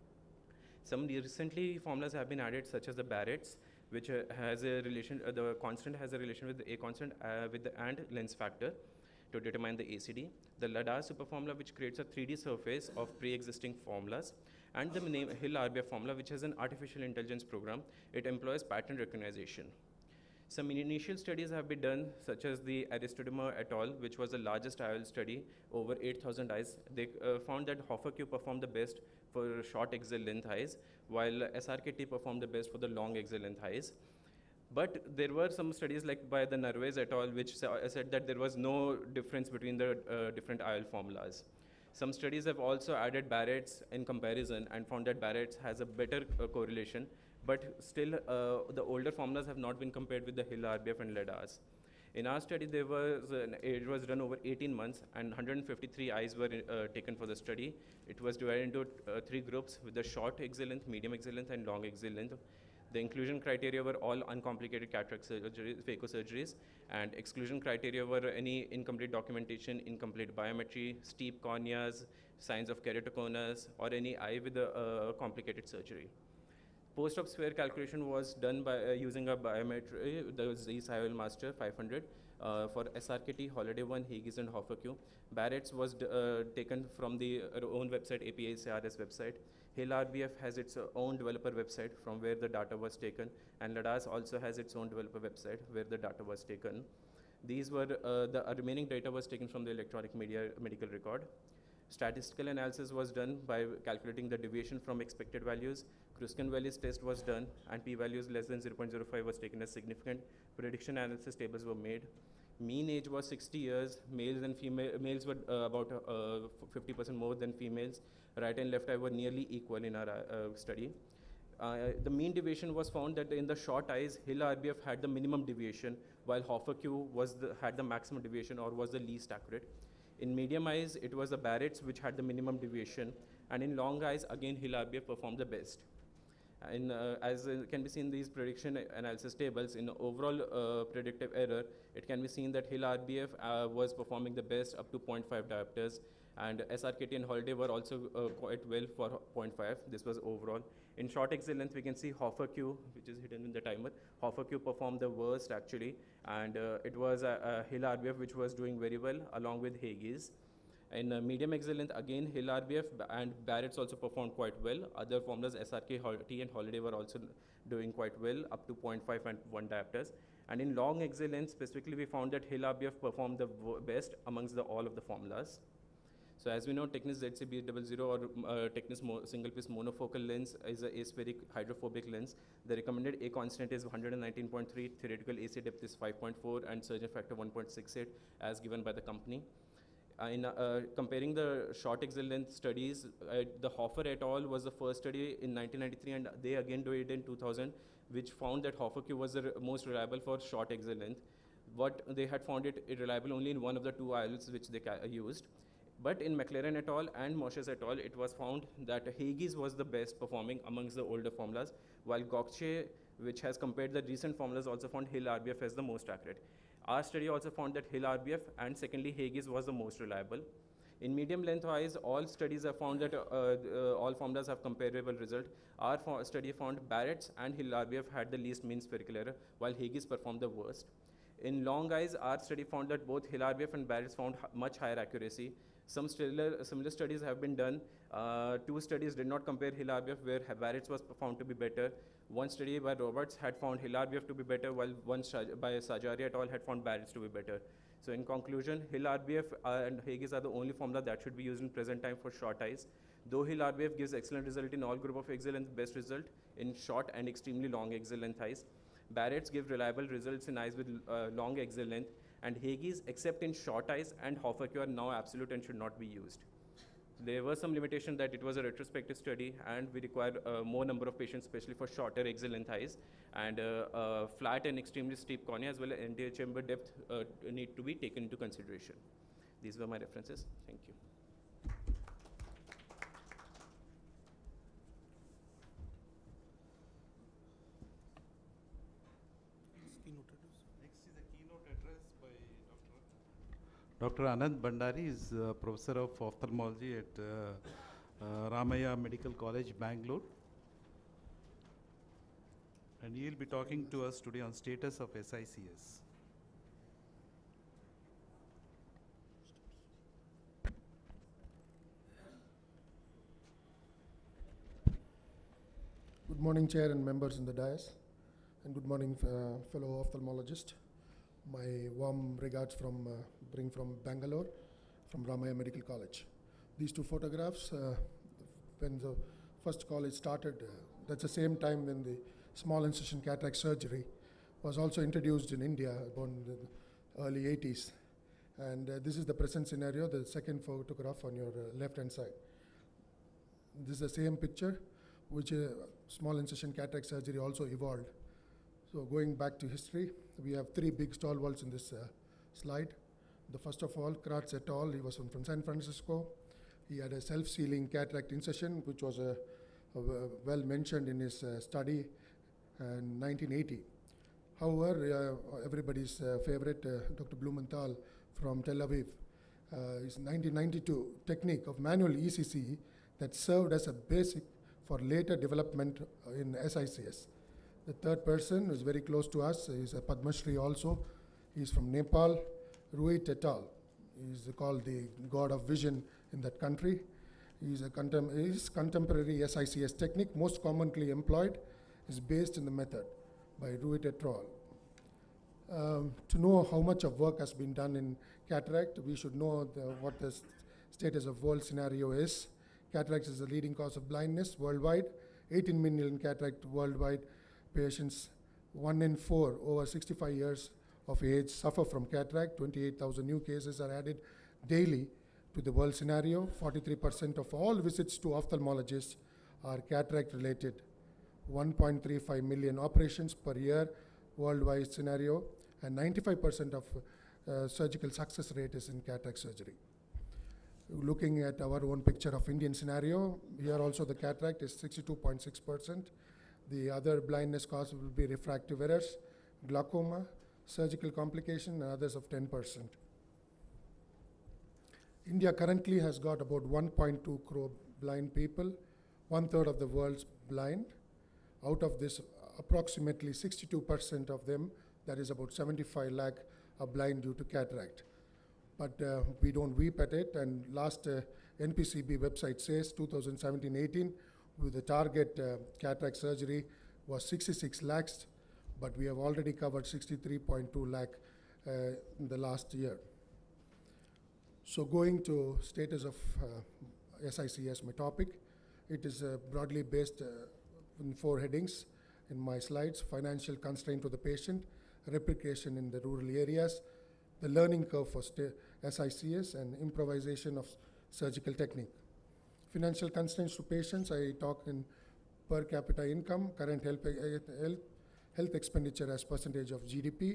Some recently formulas have been added, such as the Barrett's, which uh, has a relation, uh, the constant has a relation with the A constant uh, with the and lens factor to determine the A C D. The LEDAS super formula, which creates a three D surface of pre-existing formulas, and the name Hill R B F formula, which has an artificial intelligence program. It employs pattern recognition. Some initial studies have been done, such as the Aristodemer et al., which was the largest I O L study, over eight thousand eyes. They uh, found that Hoffer-Q performed the best for short axial length eyes, while S R K T performed the best for the long axial length eyes. But there were some studies like by the Narvaez et al., which sa- said that there was no difference between the uh, different I O L formulas. Some studies have also added Barrett's in comparison and found that Barrett's has a better uh, correlation, but still uh, the older formulas have not been compared with the Hill R B F and LEDAS. In our study, there was an, it was done over eighteen months, and one hundred fifty-three eyes were uh, taken for the study. It was divided into uh, three groups with the short axial length, medium axial length, and long axial length. The inclusion criteria were all uncomplicated cataract surgeries, phacosurgeries, and exclusion criteria were any incomplete documentation, incomplete biometry, steep corneas, signs of keratoconus, or any eye with a uh, complicated surgery. Post-op sphere calculation was done by uh, using a biometry, the Zeiss I O L Master five hundred uh, for S R K T, Holiday one, Hagees, and Hoffer-Q. Barrett's was d- uh, taken from the uh, own website, A P I C R S website. Hill R B F has its uh, own developer website from where the data was taken, and LEDAS also has its own developer website where the data was taken. These were, uh, the uh, remaining data was taken from the electronic media medical record. Statistical analysis was done by calculating the deviation from expected values. Kruskin-Wallis test was done, and p-values less than zero point zero five was taken as significant. Prediction analysis tables were made. Mean age was sixty years. Males and female males were uh, about uh, fifty percent more than females. Right and left eye were nearly equal in our uh, study. Uh, the mean deviation was found that in the short eyes, Hill R B F had the minimum deviation, while Hoffer-Q was the, had the maximum deviation or was the least accurate. In medium eyes, it was the Barrett's which had the minimum deviation, and in long eyes, again, Hill R B F performed the best. In, uh, as uh, can be seen in these prediction analysis tables, in overall uh, predictive error, it can be seen that Hill R B F uh, was performing the best up to zero point five diopters, and S R K T and Holiday were also uh, quite well for zero point five. This was overall. In short axial length, we can see Hoffer-Q, which is hidden in the timer. Hoffer-Q performed the worst actually, and uh, it was uh, uh, Hill R B F which was doing very well along with Hagees. In uh, medium axial length, again, Hill R B F and Barrett's also performed quite well. Other formulas, S R K T and Holiday, were also doing quite well, up to zero point five and one diopters. And in long axial length, specifically, we found that Hill R B F performed the w- best amongst the, all of the formulas. So as we know, Technis Z C B double zero or uh, Technis mo- single piece monofocal lens is a aspheric hydrophobic lens. The recommended A constant is one hundred nineteen point three, theoretical A C depth is five point four, and surgeon factor one point six eight, as given by the company. Uh, in uh, comparing the short axial length studies, uh, the Hoffer et al. Was the first study in nineteen ninety-three, and they again did it in two thousand, which found that Hoffer-Q was the re- most reliable for short axial length. what they had found it reliable only in one of the two I O Ls which they ca- used. But in McLaren et al. And Moshes et al., it was found that Haigis was the best performing amongst the older formulas, while Gokche, which has compared the recent formulas, also found Hill R B F as the most accurate. Our study also found that Hill R B F and secondly Haigis was the most reliable. In medium length wise, all studies have found that uh, uh, all formulas have comparable result. Our fo- study found Barrett's and Hill R B F had the least mean spherical error, while Haigis performed the worst. In long eyes, our study found that both Hill R B F and Barrett's found h- much higher accuracy. Some similar, similar studies have been done. Uh, two studies did not compare Hill R B F, where Barrett's was found to be better. One study by Roberts had found Hill R B F to be better, while one stu- by Sajari et al. Had found Barrett's to be better. So in conclusion, Hill R B F uh, and Haigis are the only formula that should be used in present time for short eyes. Though Hill R B F gives excellent result in all group of axil length, best result in short and extremely long axil length eyes. Barrett's give reliable results in eyes with uh, long axil length, and Haigis, except in short eyes and Hoffer-Q, are now absolute and should not be used. There were some limitation that it was a retrospective study, and we require uh, more number of patients, especially for shorter axil length eyes, and uh, uh, flat and extremely steep cornea as well as anterior chamber depth uh, need to be taken into consideration. These were my references. Thank you. Next is a keynote address by Doctor Doctor Anand Bandari is uh, Professor of Ophthalmology at uh, uh, Ramaya Medical College, Bangalore. And he will be talking to us today on status of S I C S. Good morning, Chair and members in the dais, and good morning, uh, fellow ophthalmologist. My warm regards from uh, bring from Bangalore, from Ramaya Medical College. These two photographs, uh, when the first college started, uh, that's the same time when the small incision cataract surgery was also introduced in India about the early eighties. And uh, this is the present scenario, the second photograph on your uh, left-hand side. This is the same picture, which uh, small incision cataract surgery also evolved. So going back to history, we have three big stalwarts in this uh, slide. The first of all, Kratz et al., he was from, from San Francisco. He had a self-sealing cataract incision, which was uh, uh, well mentioned in his uh, study in nineteen eighty. However, uh, everybody's uh, favorite, uh, Doctor Blumenthal from Tel Aviv, uh, his nineteen ninety-two technique of manual E C C that served as a basic for later development in S I C S. The third person is very close to us, is a Padma Shri also. He's from Nepal, Ruit et al. He's called the god of vision in that country. He's a contem his contemporary S I C S technique, most commonly employed, is based in the method by Ruit et al. Um, to know how much of work has been done in cataract, we should know the, what the st status of world scenario is. Cataract is the leading cause of blindness worldwide. eighteen million cataract worldwide patients, one in four over sixty-five years of age suffer from cataract. twenty-eight thousand new cases are added daily to the world scenario. forty-three percent of all visits to ophthalmologists are cataract related. one point three five million operations per year worldwide scenario, and ninety-five percent of uh, surgical success rate is in cataract surgery. Looking at our own picture of Indian scenario, here also the cataract is sixty-two point six percent. The other blindness cause will be refractive errors, glaucoma, surgical complication, and others of ten percent. India currently has got about one point two crore blind people, one third of the world's blind. Out of this, approximately sixty-two percent of them, that is about seventy-five lakh, are blind due to cataract. But uh, we don't weep at it, and last uh, N P C B website says two thousand seventeen eighteen, with the target uh, cataract surgery was sixty-six lakhs, but we have already covered sixty-three point two lakh uh, in the last year. So going to status of uh, S I C S, my topic, it is uh, broadly based uh, in four headings in my slides: financial constraint to the patient, replication in the rural areas, the learning curve for S I C S, and improvisation of surgical technique. Financial constraints to patients, I talk in per capita income, current health, health, health expenditure as percentage of G D P,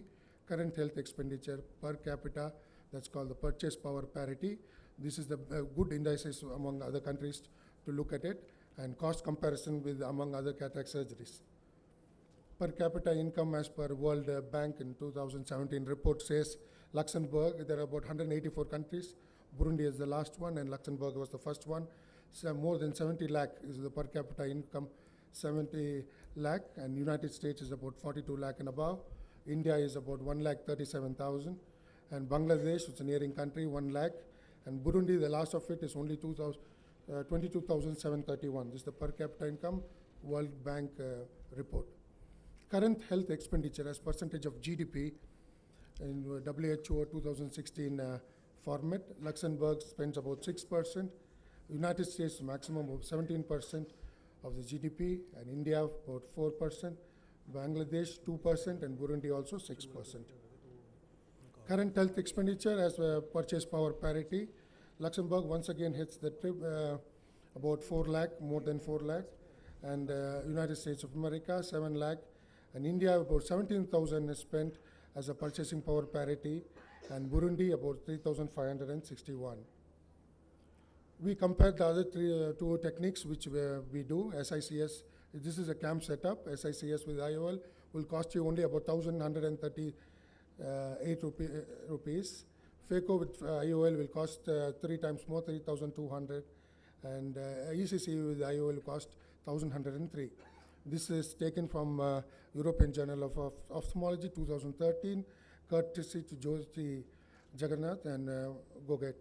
current health expenditure per capita, that's called the purchase power parity. This is the uh, good indices among other countries to look at it, and cost comparison with among other cataract surgeries. Per capita income as per World uh, Bank in two thousand seventeen report says Luxembourg, there are about one hundred eighty-four countries. Burundi is the last one, and Luxembourg was the first one. So more than seventy lakh is the per capita income, seventy lakh, and United States is about forty-two lakh and above. India is about one lakh thirty-seven thousand, and Bangladesh, which is a nearing country, one lakh, and Burundi, the last of it, is only twenty-two thousand seven hundred thirty-one. This is the per capita income, World Bank uh, report. Current health expenditure as percentage of G D P in uh, W H O two thousand sixteen uh, format, Luxembourg spends about six percent, United States maximum of seventeen percent of the G D P, and India about four percent, Bangladesh two percent, and Burundi also six percent. Current health expenditure as uh, purchase power parity, Luxembourg once again hits the trip, uh, about four lakh, more than four lakh, and uh, United States of America seven lakh, and India about seventeen thousand is spent as a purchasing power parity, and Burundi about three thousand five hundred sixty-one. We compared the other three, uh, two techniques which we, we do, S I C S. This is a C A M setup. S I C S with I O L will cost you only about one thousand one hundred thirty-eight rupee, uh, rupees. FACO with uh, I O L will cost uh, three times more, three thousand two hundred, and uh, E C C with I O L will cost one thousand one hundred three. This is taken from uh, European Journal of, of Ophthalmology two thousand thirteen, courtesy to Jyoti Jagannath and uh, Goget.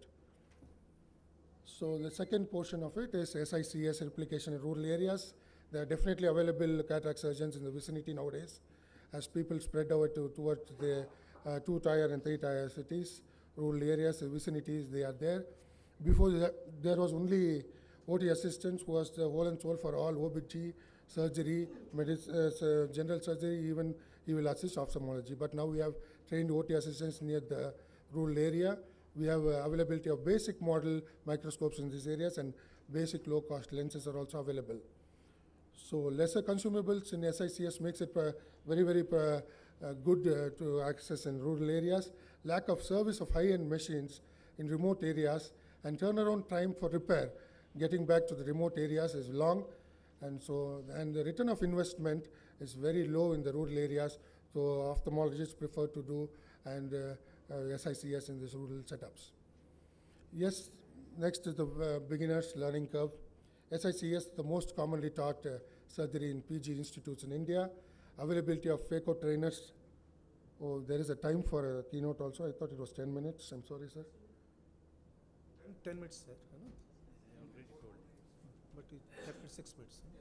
So the second portion of it is S I C S replication in rural areas. There are definitely available cataract surgeons in the vicinity nowadays, as people spread out to, towards the uh, two-tier and three-tier cities, rural areas, the vicinities, they are there. Before that, there was only O T assistants who was the whole and soul for all, O B G, surgery, medic- uh, general surgery, even he will assist ophthalmology. But now we have trained O T assistants near the rural area. We have uh, availability of basic model microscopes in these areas, and basic low-cost lenses are also available. So lesser consumables in S I C S makes it uh, very, very uh, uh, good uh, to access in rural areas. Lack of service of high-end machines in remote areas, and turnaround time for repair, getting back to the remote areas is long, and so and the return of investment is very low in the rural areas. So ophthalmologists prefer to do and uh, uh, S I C S in these rural setups. Yes, next is the uh, beginners learning curve. S I C S, the most commonly taught uh, surgery in P G institutes in India. Availability of FACO trainers. Oh, there is a time for a keynote also. I thought it was ten minutes. I'm sorry, sir. ten minutes, sir. You know? I already told. But it kept it six minutes. Huh?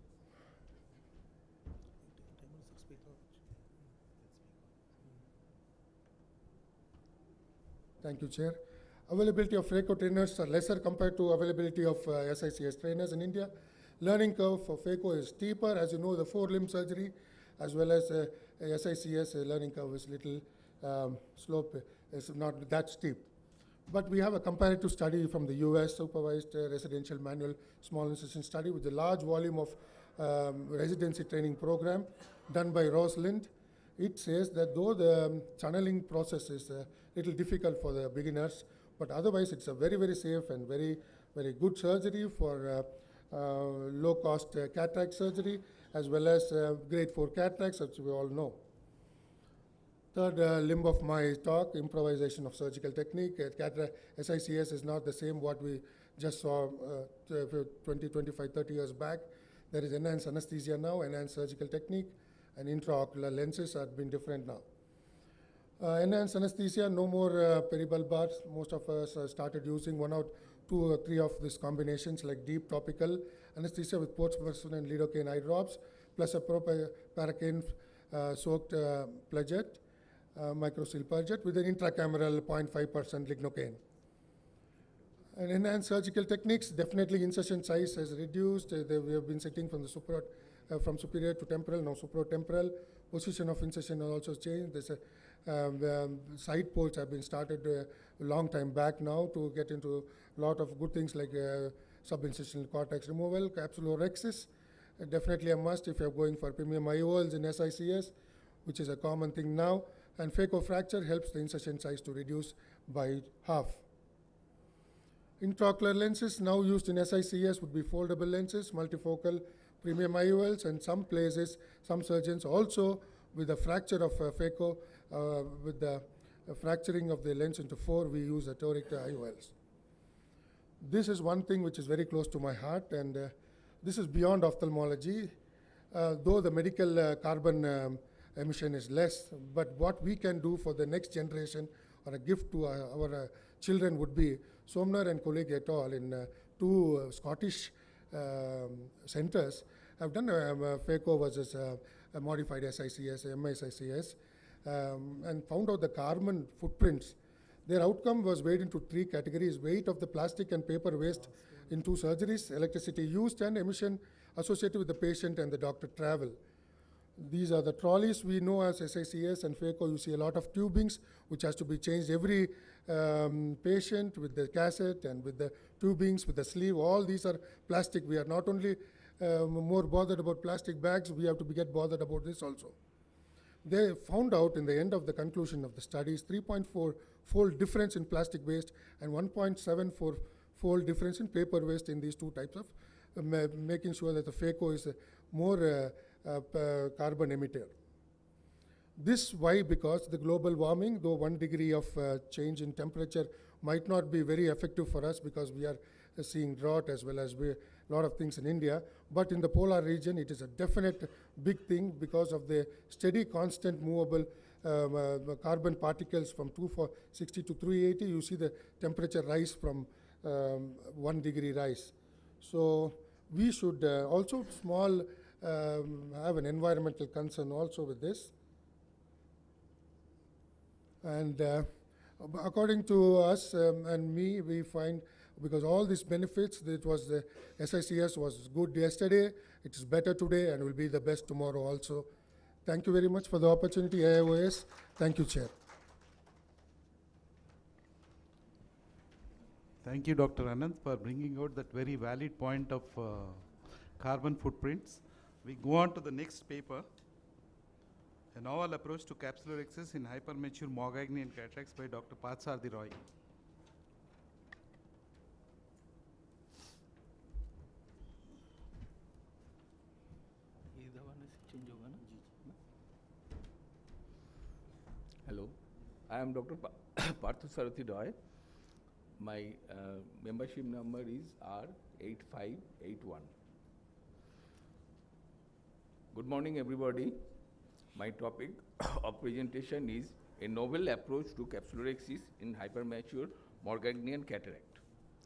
Thank you, Chair. Availability of FACO trainers are lesser compared to availability of uh, S I C S trainers in India. Learning curve for FACO is steeper. As you know, the four-limb surgery as well as uh, S I C S uh, learning curve is little um, slope is not that steep. But we have a comparative study from the U S supervised uh, residential manual small incision study with a large volume of um, residency training program done by Rosalind. It says that though the um, channeling process is a little difficult for the beginners, but otherwise it's a very, very safe and very, very good surgery for uh, uh, low-cost uh, cataract surgery, as well as uh, grade four cataracts, as we all know. Third uh, limb of my talk, improvisation of surgical technique. Uh, cataract S I C S is not the same what we just saw uh, twenty, twenty-five, thirty years back. There is enhanced anesthesia now, enhanced surgical technique, and intraocular lenses have been different now. Uh, enhanced anesthesia, no more uh, peribulbar. Most of us uh, started using one or two or three of these combinations, like deep topical anesthesia with portspurson and lidocaine eye drops, plus a proparacaine uh, soaked uh, pledget, uh, microsil purget with an intracameral zero point five percent lignocaine. And enhanced surgical techniques, definitely incision size has reduced. Uh, they, we have been sitting from the superior, uh, from superior to temporal, now supratemporal. Position of incision has also changed. There's a Um, um, side ports have been started uh, a long time back now to get into a lot of good things like uh, subincisional cortex removal, capsulorhexis, uh, definitely a must if you're going for premium I O Ls in S I C S, which is a common thing now, And phaco fracture helps the incision size to reduce by half. Intraocular lenses now used in S I C S would be foldable lenses, multifocal premium I O Ls, and some places, some surgeons also with the fracture of uh, phaco, uh, with the uh, fracturing of the lens into four, we use a toric I O Ls. This is one thing which is very close to my heart, and uh, this is beyond ophthalmology. Uh, though the medical uh, carbon um, emission is less, but what we can do for the next generation or a gift to uh, our uh, children would be Somner and colleague et al. In uh, two uh, Scottish um, centers have done a, um, a phaco versus uh, a modified S I C S, M S I C S, um, and found out the carbon footprints. Their outcome was weighed into three categories: weight of the plastic and paper waste in two surgeries, electricity used, and emission associated with the patient and the doctor travel. These are the trolleys we know as S I C S and phaco. You see a lot of tubings which has to be changed every um, patient with the cassette and with the tubings, with the sleeve. All these are plastic. We are not only um, more bothered about plastic bags, we have to be get bothered about this also. They found out in the end of the conclusion of the studies three point four fold difference in plastic waste and one point seven four fold difference in paper waste in these two types of uh, ma making sure that the phaco is a more uh, uh, uh, carbon emitter. This why? Because the global warming, though one degree of uh, change in temperature might not be very effective for us because we are uh, seeing drought as well as a lot of things in India, but in the polar region it is a definite big thing because of the steady constant movable um, uh, carbon particles from two sixty to three eighty. You see the temperature rise from um, one degree rise. So we should uh, also small um, have an environmental concern also with this. And uh, according to us um, and me, we find because all these benefits, it was the S I C S was good yesterday, it is better today, and will be the best tomorrow also. Thank you very much for the opportunity, A I O S. Thank you, Chair. Thank you, Doctor Anand, for bringing out that very valid point of uh, carbon footprints. We go on to the next paper. A novel approach to capsular access in hypermature Morgagnian cataracts by Doctor Parthasarathy Roy. Hello, I am Doctor Pa Parthasarathy Roy. My uh, membership number is R eight five eight one. Good morning, everybody. My topic of presentation is a novel approach to capsulorhexis in hypermature Morgagnian cataract.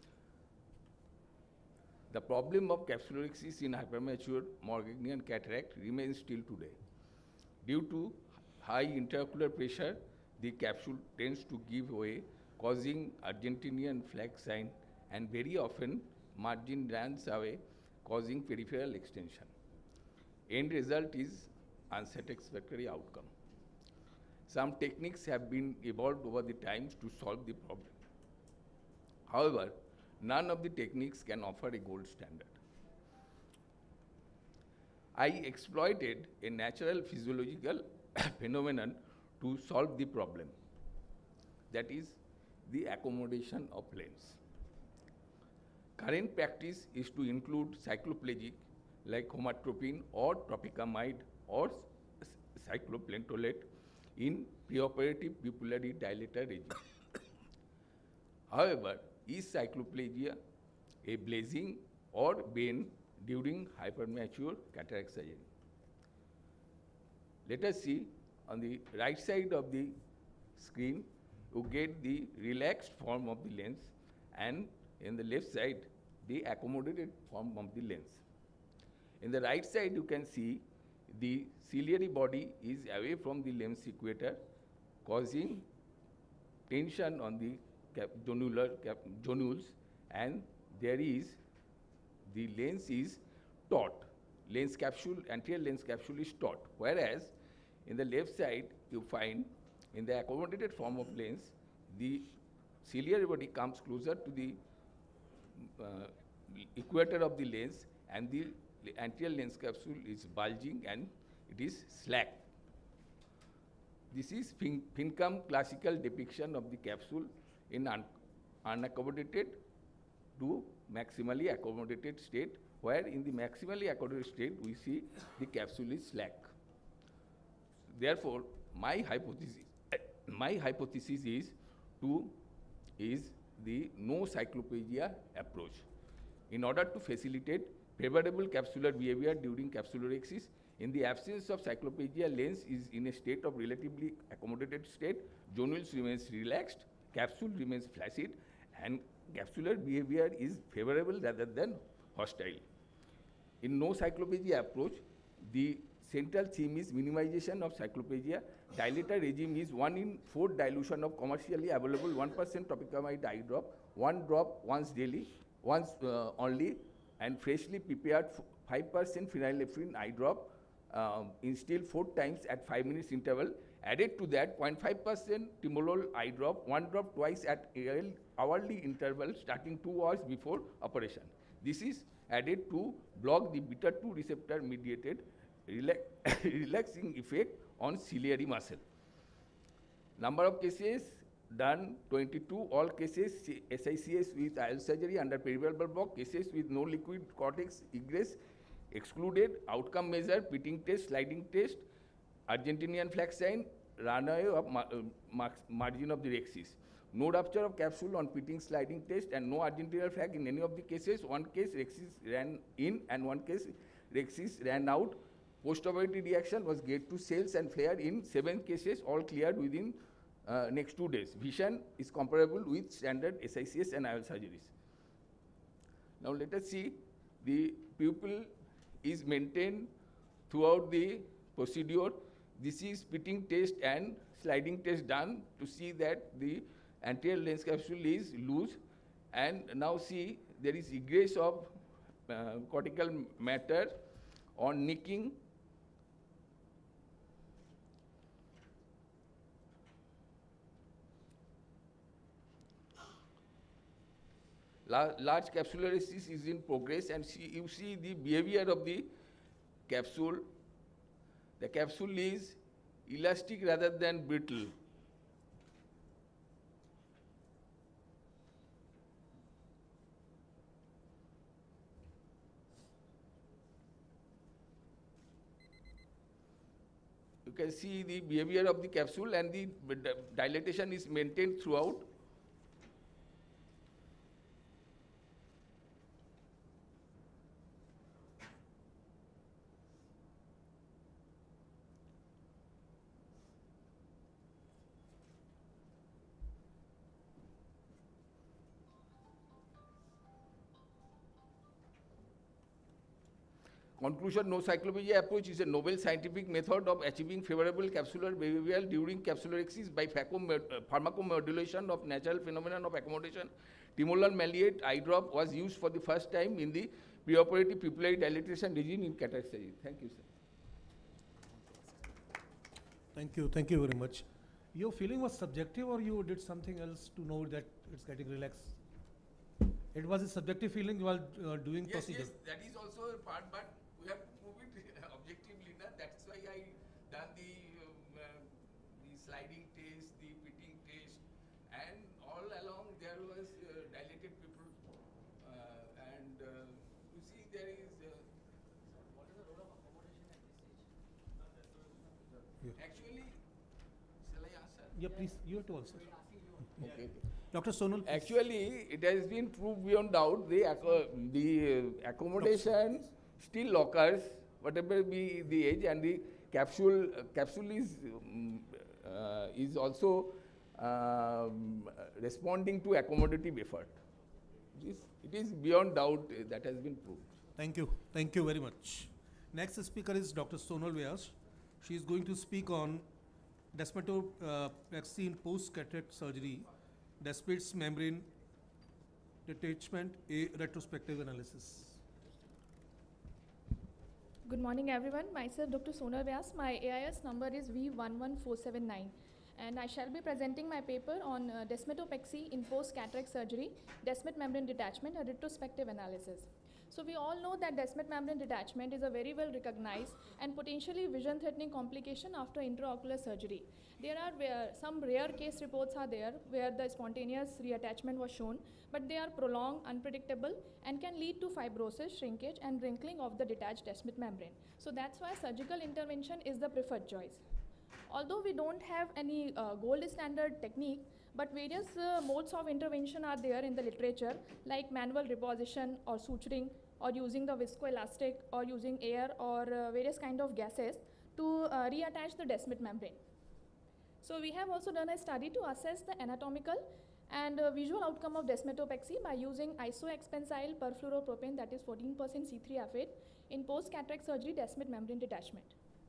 The problem of capsulorhexis in hypermature Morgagnian cataract remains still today. Due to high intraocular pressure, the capsule tends to give way, causing Argentinian flag sign, and very often margin runs away, causing peripheral extension. End result is unsatisfactory outcome. Some techniques have been evolved over the times to solve the problem. However, none of the techniques can offer a gold standard. I exploited a natural physiological phenomenon to solve the problem. That is the accommodation of lens. Current practice is to include cycloplegic like homatropine or tropicamide or cyclopentolate in preoperative pupillary dilator regime. However, is cycloplegia a blazing or bane during hypermature cataract surgery? Let us see on the right side of the screen, you get the relaxed form of the lens, and in the left side, the accommodated form of the lens. In the right side, you can see the ciliary body is away from the lens equator, causing tension on the cap zonular cap zonules, and there is the lens is taut. Lens capsule, anterior lens capsule is taut. Whereas in the left side, you find in the accommodated form of lens, the ciliary body comes closer to the uh, equator of the lens, and the anterior lens capsule is bulging and it is slack. This is fin Fincom classical depiction of the capsule in un unaccommodated to maximally accommodated state, where in the maximally accommodated state we see the capsule is slack. Therefore, my hypothesis, my hypothesis is to is the no cyclopegia approach. In order to facilitate favorable capsular behavior during capsulorhexis, in the absence of cyclopegia, lens is in a state of relatively accommodated state, zonules remains relaxed, capsule remains flaccid, and capsular behavior is favorable rather than hostile. In no cyclopegia approach, the central theme is minimization of cyclopegia. Dilator regime is one in four dilution of commercially available one percent topicamide eye drop, one drop once daily, once uh, only, and freshly prepared five percent phenylephrine eye drop, um, instilled four times at five minutes interval. Added to that, zero point five percent timolol eye drop, one drop twice at hourly interval starting two hours before operation. This is added to block the beta two receptor mediated relax relaxing effect on ciliary muscle. Number of cases done twenty-two, all cases S I C S with I O S surgery under peripheral block, cases with no liquid cortex egress excluded, outcome measure, pitting test, sliding test, Argentinian flag sign, runaway of mar uh, mar margin of the rhexis. No rupture of capsule on pitting sliding test and no Argentinian flag in any of the cases. One case rhexis ran in and one case rhexis ran out. Post-operative reaction was grade two cells and flare in seven cases, all cleared within uh, next two days. Vision is comparable with standard S I C S and I O L surgeries. Now let us see the pupil is maintained throughout the procedure. This is pitting test and sliding test done to see that the anterior lens capsule is loose, and now see there is egress of uh, cortical matter on nicking. La large capsulorhexis is in progress, and see, you see the behavior of the capsule. The capsule is elastic rather than brittle. You can see the behavior of the capsule, and the dilatation is maintained throughout. Conclusion, no cyclopegia approach is a novel scientific method of achieving favorable capsular behavior during capsulorhexis by pharmacomodulation of natural phenomenon of accommodation. Timolol maleate eye drop was used for the first time in the preoperative pupillary dilatation regime in cataract surgery. Thank you, sir. Thank you, thank you very much. Your feeling was subjective, or you did something else to know that it's getting relaxed? It was a subjective feeling while uh, doing yes, procedure. Yes, that is also a part, but we have to prove it objectively. Na? That's why I done the, um, uh, the sliding test, the pitting test, and all along there was uh, dilated pupil, uh, and uh, you see there is. Uh, what is the role of accommodation at this stage? Yeah. Actually, shall I answer? Yeah, please, you have to answer. Okay. Doctor Sonal, please. Actually, it has been proved beyond doubt the, acco the uh, accommodation still occurs, whatever be the age, and the capsule uh, capsule is um, uh, is also um, responding to accommodative effort. It is, it is beyond doubt uh, that has been proved. Thank you. Thank you very much. Next speaker is Doctor Sonal Vyas. She is going to speak on desmetopexy in post-cataract surgery, Descemet's membrane detachment, a retrospective analysis. Good morning, everyone. Myself, Doctor Sonal Vyas. My A I S number is V one one four seven nine. And I shall be presenting my paper on uh, desmetopexy in post-cataract surgery, Descemet membrane detachment, a retrospective analysis. So we all know that Descemet membrane detachment is a very well recognized and potentially vision threatening complication after intraocular surgery. There are where some rare case reports are there where the spontaneous reattachment was shown, but they are prolonged, unpredictable, and can lead to fibrosis, shrinkage, and wrinkling of the detached Descemet membrane. So that's why surgical intervention is the preferred choice. Although we don't have any uh, gold standard technique, but various uh, modes of intervention are there in the literature, like manual reposition or suturing, or using the viscoelastic, or using air or uh, various kind of gases to uh, reattach the Descemet membrane. So we have also done a study to assess the anatomical and uh, visual outcome of desmetopexy by using isoexpensyl perfluoropropane, that is fourteen percent C three F eight, in post-cataract surgery Descemet membrane detachment.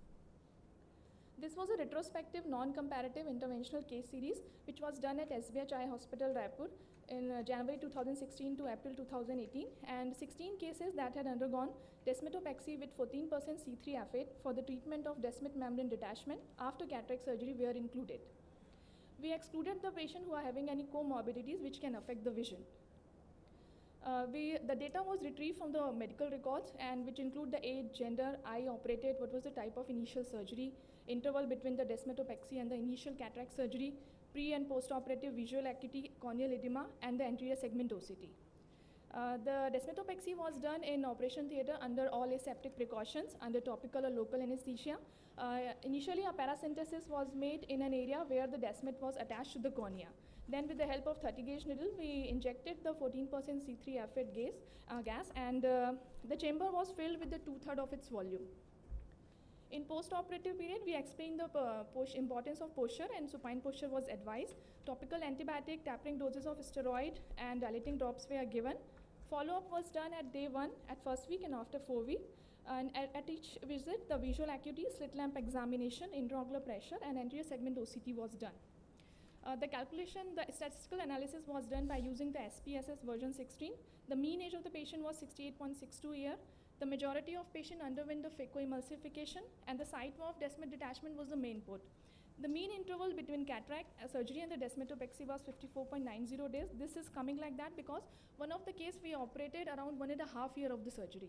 This was a retrospective, non-comparative interventional case series which was done at S B H Eye Hospital, Raipur in uh, January two thousand sixteen to April two thousand eighteen, and sixteen cases that had undergone desmetopexy with fourteen percent C three F eight for the treatment of Descemet membrane detachment after cataract surgery were included. We excluded the patient who are having any comorbidities which can affect the vision. Uh, we, the data was retrieved from the medical records, and which include the age, gender, eye operated, what was the type of initial surgery, interval between the desmetopexy and the initial cataract surgery, pre and post-operative visual acuity, corneal edema, and the anterior segment O C T. Uh, the desmetopexy was done in operation theater under all aseptic precautions, under topical or local anesthesia. Uh, initially, a paracentesis was made in an area where the Descemet was attached to the cornea. Then, with the help of thirty gauge needle, we injected the fourteen percent C three F eight gas, uh, gas and uh, the chamber was filled with the two-thirds of its volume. In post-operative period, we explained the uh, importance of posture, and supine posture was advised. Topical antibiotic, tapering doses of steroid, and dilating drops were given. Follow-up was done at day one, at first week, and after four weeks. And at, at each visit, the visual acuity, slit lamp examination, intraocular pressure, and anterior segment O C T was done. Uh, the calculation, the statistical analysis was done by using the S P S S version sixteen. The mean age of the patient was sixty-eight point six two years. The majority of patients underwent the phacoemulsification, and the site of Descemet detachment was the main port. The mean interval between cataract uh, surgery and the desmetopexy was fifty-four point nine zero days. This is coming like that because one of the case we operated around one and a half year of the surgery.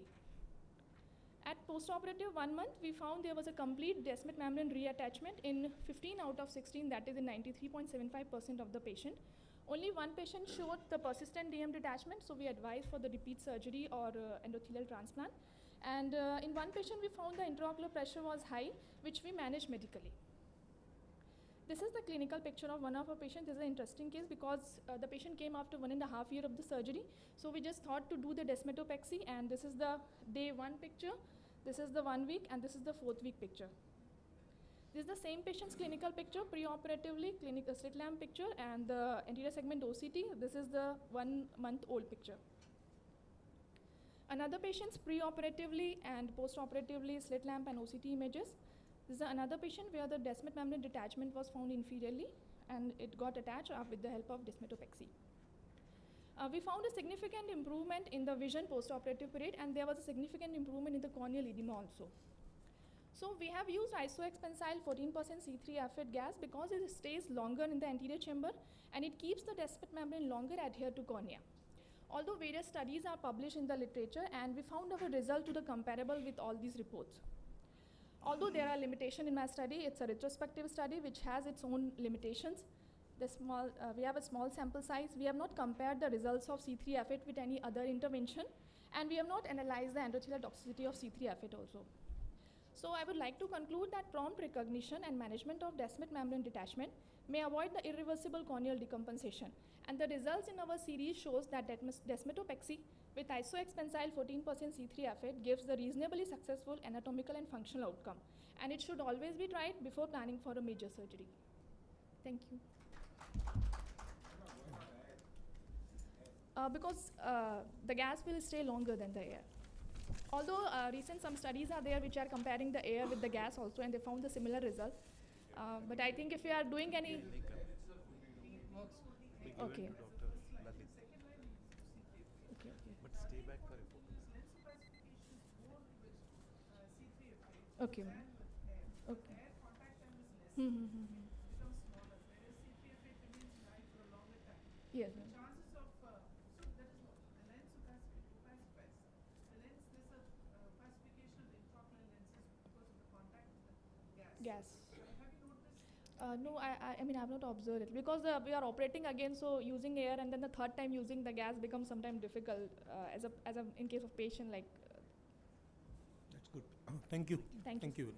At post-operative one month, we found there was a complete Descemet membrane reattachment in fifteen out of sixteen, that is in ninety-three point seven five percent of the patient. Only one patient showed the persistent D M detachment, so we advised for the repeat surgery or uh, endothelial transplant. And uh, in one patient, we found the intraocular pressure was high, which we managed medically. This is the clinical picture of one of our patients. This is an interesting case because uh, the patient came after one and a half year of the surgery. So we just thought to do the desmetopexy, and this is the day one picture, this is the one week, and this is the fourth week picture. This is the same patient's clinical picture, pre-operatively, clinical slit lamp picture, and the anterior segment O C T. This is the one month old picture. Another patient's pre-operatively and post-operatively slit lamp and O C T images. This is another patient where the Descemet membrane detachment was found inferiorly, and it got attached uh, with the help of desmetopexy. Uh, we found a significant improvement in the vision post-operative period, and there was a significant improvement in the corneal edema also. So we have used isoexpensyl fourteen percent C three F eight gas because it stays longer in the anterior chamber, and it keeps the Descemet membrane longer adhered to cornea. Although various studies are published in the literature, and we found our result to the comparable with all these reports. Although there are limitations in my study, it's a retrospective study which has its own limitations. The small, uh, we have a small sample size. We have not compared the results of C three F eight with any other intervention, and we have not analyzed the endothelial toxicity of C three F eight also. So I would like to conclude that prompt recognition and management of Descemet membrane detachment may avoid the irreversible corneal decompensation. And the results in our series shows that desmetopexy with isoexpensyl fourteen percent C three F eight gives the reasonably successful anatomical and functional outcome. And it should always be tried before planning for a major surgery. Thank you. Uh, because uh, the gas will stay longer than the air. Although uh, recent some studies are there which are comparing the air with the gas also, and they found the similar result. Uh, but I think if you are doing any... Okay. Okay, okay. But stay back for a photo. Okay, ma'am. Okay. Hmm, hmm, hmm, hmm. Yes, ma'am. gas. Uh, no, I, I, I mean, I have not observed it because uh, we are operating again, so using air and then the third time using the gas becomes sometimes difficult uh, as a, as a, in case of patient like. Uh, That's good. Thank you. Thank you. Thank you.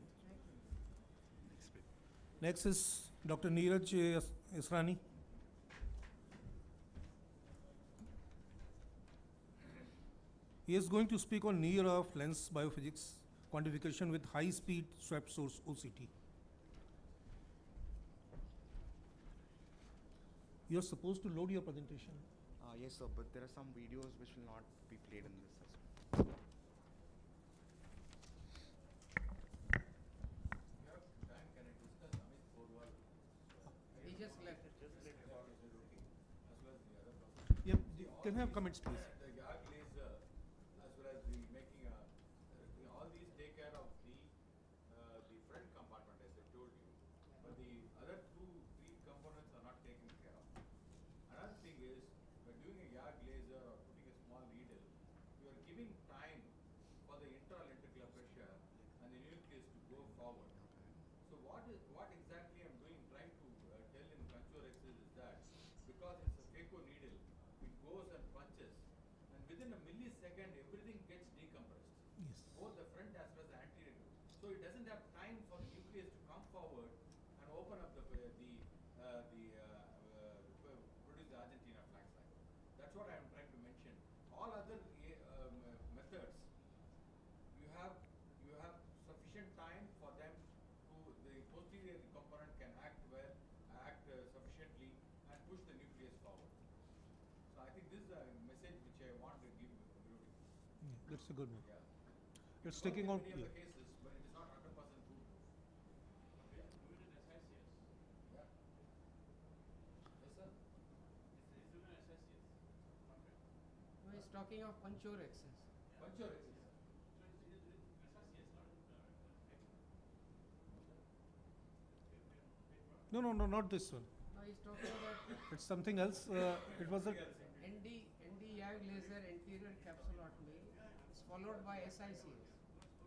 Next is Doctor Neeraj uh, Is- Israni. He is going to speak on near of lens biophysics quantification with high speed swept source O C T. You are supposed to load your presentation. Uh, yes, sir, but there are some videos which will not be played in this as well. He just left. Yep, you can have comments, please. The yard laser, as well as the making a, the- all these take care of the, uh, the front compartment, as I told you. But the other two, three components are not taken care of. Another thing is, when doing a yard laser or putting a small needle, you are giving time for the intralentricular pressure and the nucleus to go forward. So what is, what exactly I'm doing, trying to uh, tell in controrexis is that, because it's a phaco needle, it goes and punches, and within a millisecond, everything gets decompressed. Yes. Both the front as well as the anterior. So it doesn't have time for the nucleus to come forward and open up the, uh, the, uh, the, uh, uh, produce the Argentina flag cycle. That's what I'm trying to mention. All other uh, um, uh, methods, you have, you have sufficient time for them to, the posterior component can act well, act uh, sufficiently and push the nucleus forward. So I think this is a message which I want to give everybody. Yeah, that's a good one. Yeah. It's Not taking in out. many Yeah. of the cases, but it is not hundred percent foolproof. Okay. Do it in S I C S. Yeah. Yes, sir. It's even S I C S. Okay. No, he's talking of Panchorexis. Panchorexis. No, no, no, not this one. No, he's talking about It's something else. Uh, it was a. N D, N D Yag laser anterior capsulotomy is followed by S I C S.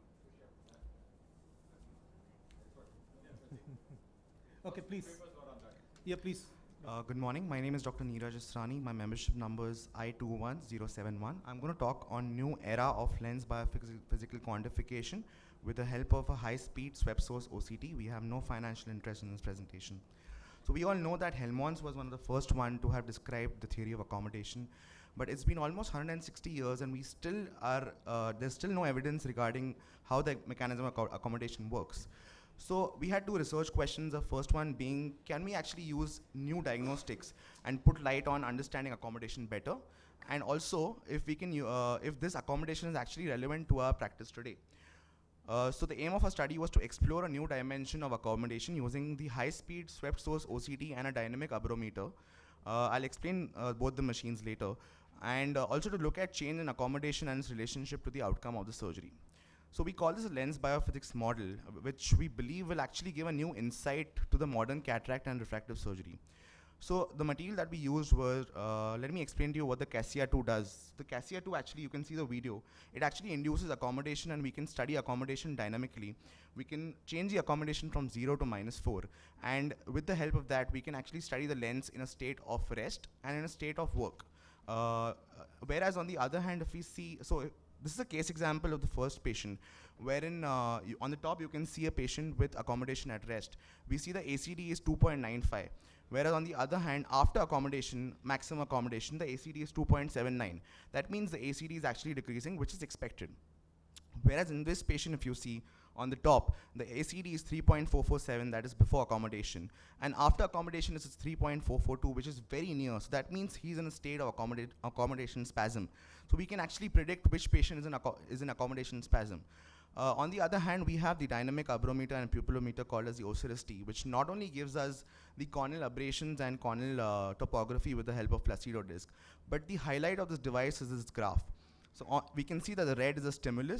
Okay, please. Yeah, please. Uh, good morning. My name is Doctor Neeraj Israni. My membership number is I two one zero seven one. I'm going to talk on new era of lens biophysical quantification with the help of a high-speed swept source O C T. We have no financial interest in this presentation. So we all know that Helmholtz was one of the first one to have described the theory of accommodation, but it's been almost one hundred sixty years and we still are, uh, there's still no evidence regarding how the mechanism of acco- accommodation works. So we had two research questions. The first one being, can we actually use new diagnostics and put light on understanding accommodation better? And also, if we can, u- uh, if this accommodation is actually relevant to our practice today. Uh, so the aim of our study was to explore a new dimension of accommodation using the high-speed swept source O C T and a dynamic abrometer. Uh, I'll explain uh, both the machines later. And uh, also to look at change in accommodation and its relationship to the outcome of the surgery. So we call this a lens biophysics model, uh, which we believe will actually give a new insight to the modern cataract and refractive surgery. So the material that we used was, uh, let me explain to you what the Cassia two does. The Cassia two, actually, you can see the video. It actually induces accommodation and we can study accommodation dynamically. We can change the accommodation from zero to minus four. And with the help of that, we can actually study the lens in a state of rest and in a state of work. Uh, whereas on the other hand, if we see, so this is a case example of the first patient, wherein uh, you, on the top you can see a patient with accommodation at rest. We see the A C D is two point nine five, whereas on the other hand, after accommodation, maximum accommodation, the A C D is two point seven nine. That means the A C D is actually decreasing, which is expected. Whereas in this patient, if you see on the top, the A C D is three point four four seven, that is before accommodation. And after accommodation, this is three point four four two, which is very near. So that means he's in a state of accommodate accommodation spasm. So we can actually predict which patient is in, is in accommodation spasm. Uh, on the other hand, we have the dynamic abrometer and pupillometer called as the Osiris T, which not only gives us the corneal abrasions and corneal uh, topography with the help of Placido disc, but the highlight of this device is this graph. So uh, we can see that the red is a stimulus,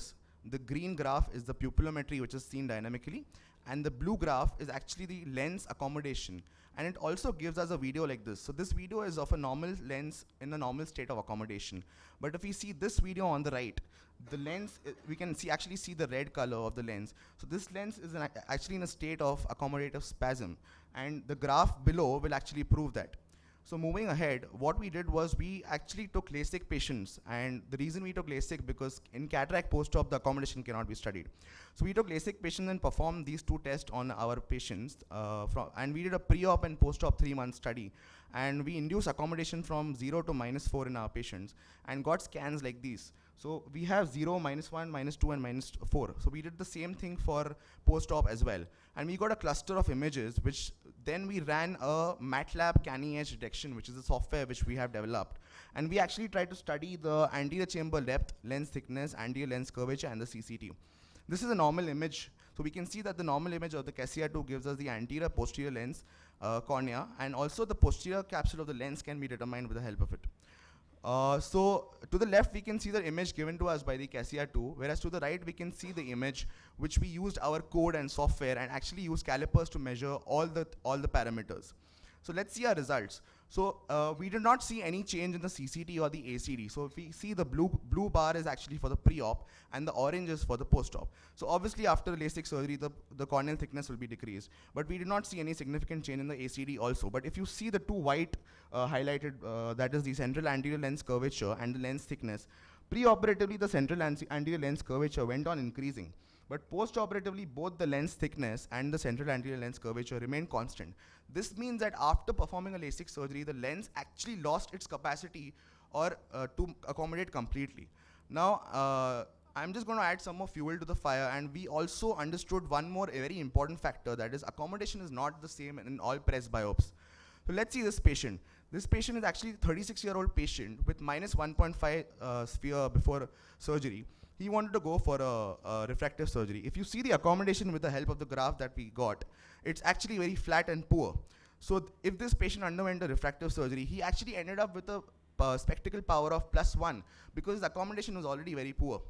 the green graph is the pupillometry, which is seen dynamically, and the blue graph is actually the lens accommodation. And it also gives us a video like this. So this video is of a normal lens in a normal state of accommodation. But if we see this video on the right, the lens, uh, we can see actually see the red color of the lens. So this lens is an ac actually in a state of accommodative spasm, and the graph below will actually prove that. So moving ahead, what we did was we actually took LASIK patients, and the reason we took LASIK because in cataract post-op the accommodation cannot be studied. So we took LASIK patients and performed these two tests on our patients, uh, from, and we did a pre-op and post-op three-month study, and we induced accommodation from zero to minus four in our patients, and got scans like these. So we have zero, minus one, minus two, and minus four. So we did the same thing for post-op as well. And we got a cluster of images, which then we ran a MATLAB Canny Edge detection, which is a software which we have developed. And we actually tried to study the anterior chamber depth, lens thickness, anterior lens curvature, and the C C T. This is a normal image. So we can see that the normal image of the CASSIA two gives us the anterior posterior lens uh, cornea, and also the posterior capsule of the lens can be determined with the help of it. Uh, so to the left we can see the image given to us by the CASSIA two, whereas to the right we can see the image which we used our code and software and actually used calipers to measure all the all the parameters. So let's see our results. So uh, we did not see any change in the C C T or the A C D. So if we see the blue blue bar is actually for the pre-op and the orange is for the post-op. So obviously after LASIK surgery the, the corneal thickness will be decreased. But we did not see any significant change in the A C D also. But if you see the two white uh, highlighted, uh, that is the central anterior lens curvature and the lens thickness, pre-operatively the central anterior lens curvature went on increasing. But post-operatively, both the lens thickness and the central anterior lens curvature remained constant. This means that after performing a LASIK surgery, the lens actually lost its capacity or uh, to accommodate completely. Now, uh, I'm just going to add some more fuel to the fire, and we also understood one more very important factor, that is accommodation is not the same in all presbyops. So let's see this patient. This patient is actually a thirty-six year old patient with minus one point five uh, sphere before surgery. He wanted to go for a, a refractive surgery. If you see the accommodation with the help of the graph that we got, it's actually very flat and poor. So th if this patient underwent a refractive surgery, he actually ended up with a uh, spectacle power of plus one because his accommodation was already very poor.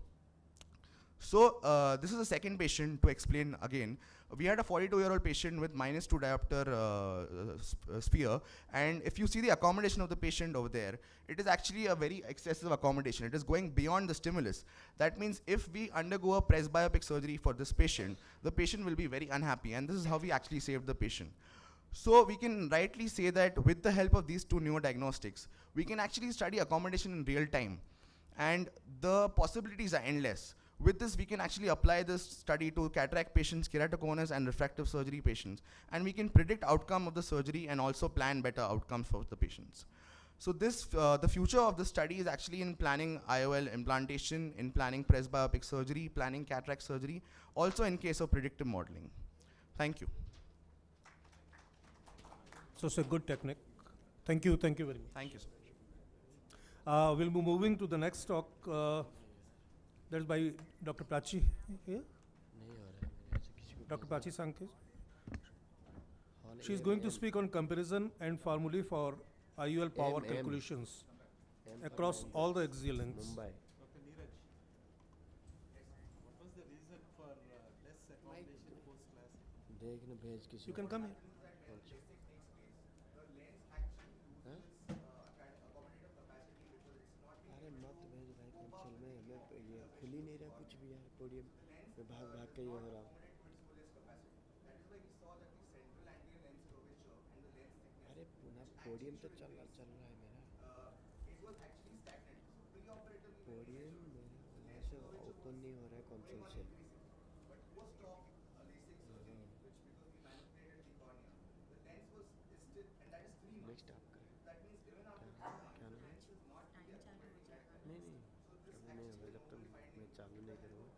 So uh, this is the second patient to explain again. We had a forty-two year old patient with minus two diopter uh, sp uh, sphere, and if you see the accommodation of the patient over there, it is actually a very excessive accommodation. It is going beyond the stimulus. That means if we undergo a presbyopic surgery for this patient, the patient will be very unhappy, and this is how we actually saved the patient. So we can rightly say that with the help of these two neurodiagnostics, we can actually study accommodation in real time, and the possibilities are endless. With this, we can actually apply this study to cataract patients, keratoconus, and refractive surgery patients, and we can predict outcome of the surgery and also plan better outcomes for the patients. So this, uh, the future of the study is actually in planning I O L implantation, in planning presbyopic surgery, planning cataract surgery, also in case of predictive modeling. Thank you. So it's a good technique. Thank you, thank you very much. Thank you so much. Uh, we'll be moving to the next talk. Uh, That's by Doctor Prachi here. Doctor Prachi Sankes. She is going to speak on comparison and formulae for I U L power M, calculations M. across all the axial lengths. Mumbai. Doctor Neeraj, what was the reason for uh, less accommodation post-class? देखने भेज किसी You can come here. अरे मत भेज भाई console में हमें ये खुल ही नहीं रहा कुछ भी यार पोडियम में भाग भाग के ये हो रहा अरे पुनः पोडियम तो चल रहा चल रहा है मेरा पोडियम मेरा से ओपन नहीं हो रहा है कंसोल से नेक्स्ट आपका क्या नाम है नहीं नहीं अभी नहीं होगा जब तक मैं चालू नहीं करूँगा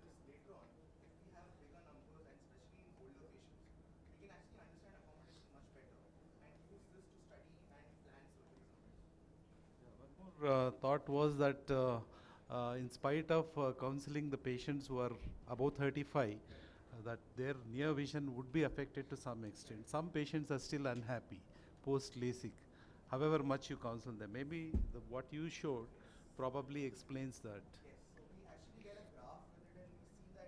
Uh, thought was that uh, uh, in spite of uh, counseling the patients who are above thirty-five, uh, that their near vision would be affected to some extent. Some patients are still unhappy post LASIK, however much you counsel them. Maybe the, what you showed probably explains that. Yes, so we actually get a graph with it and we see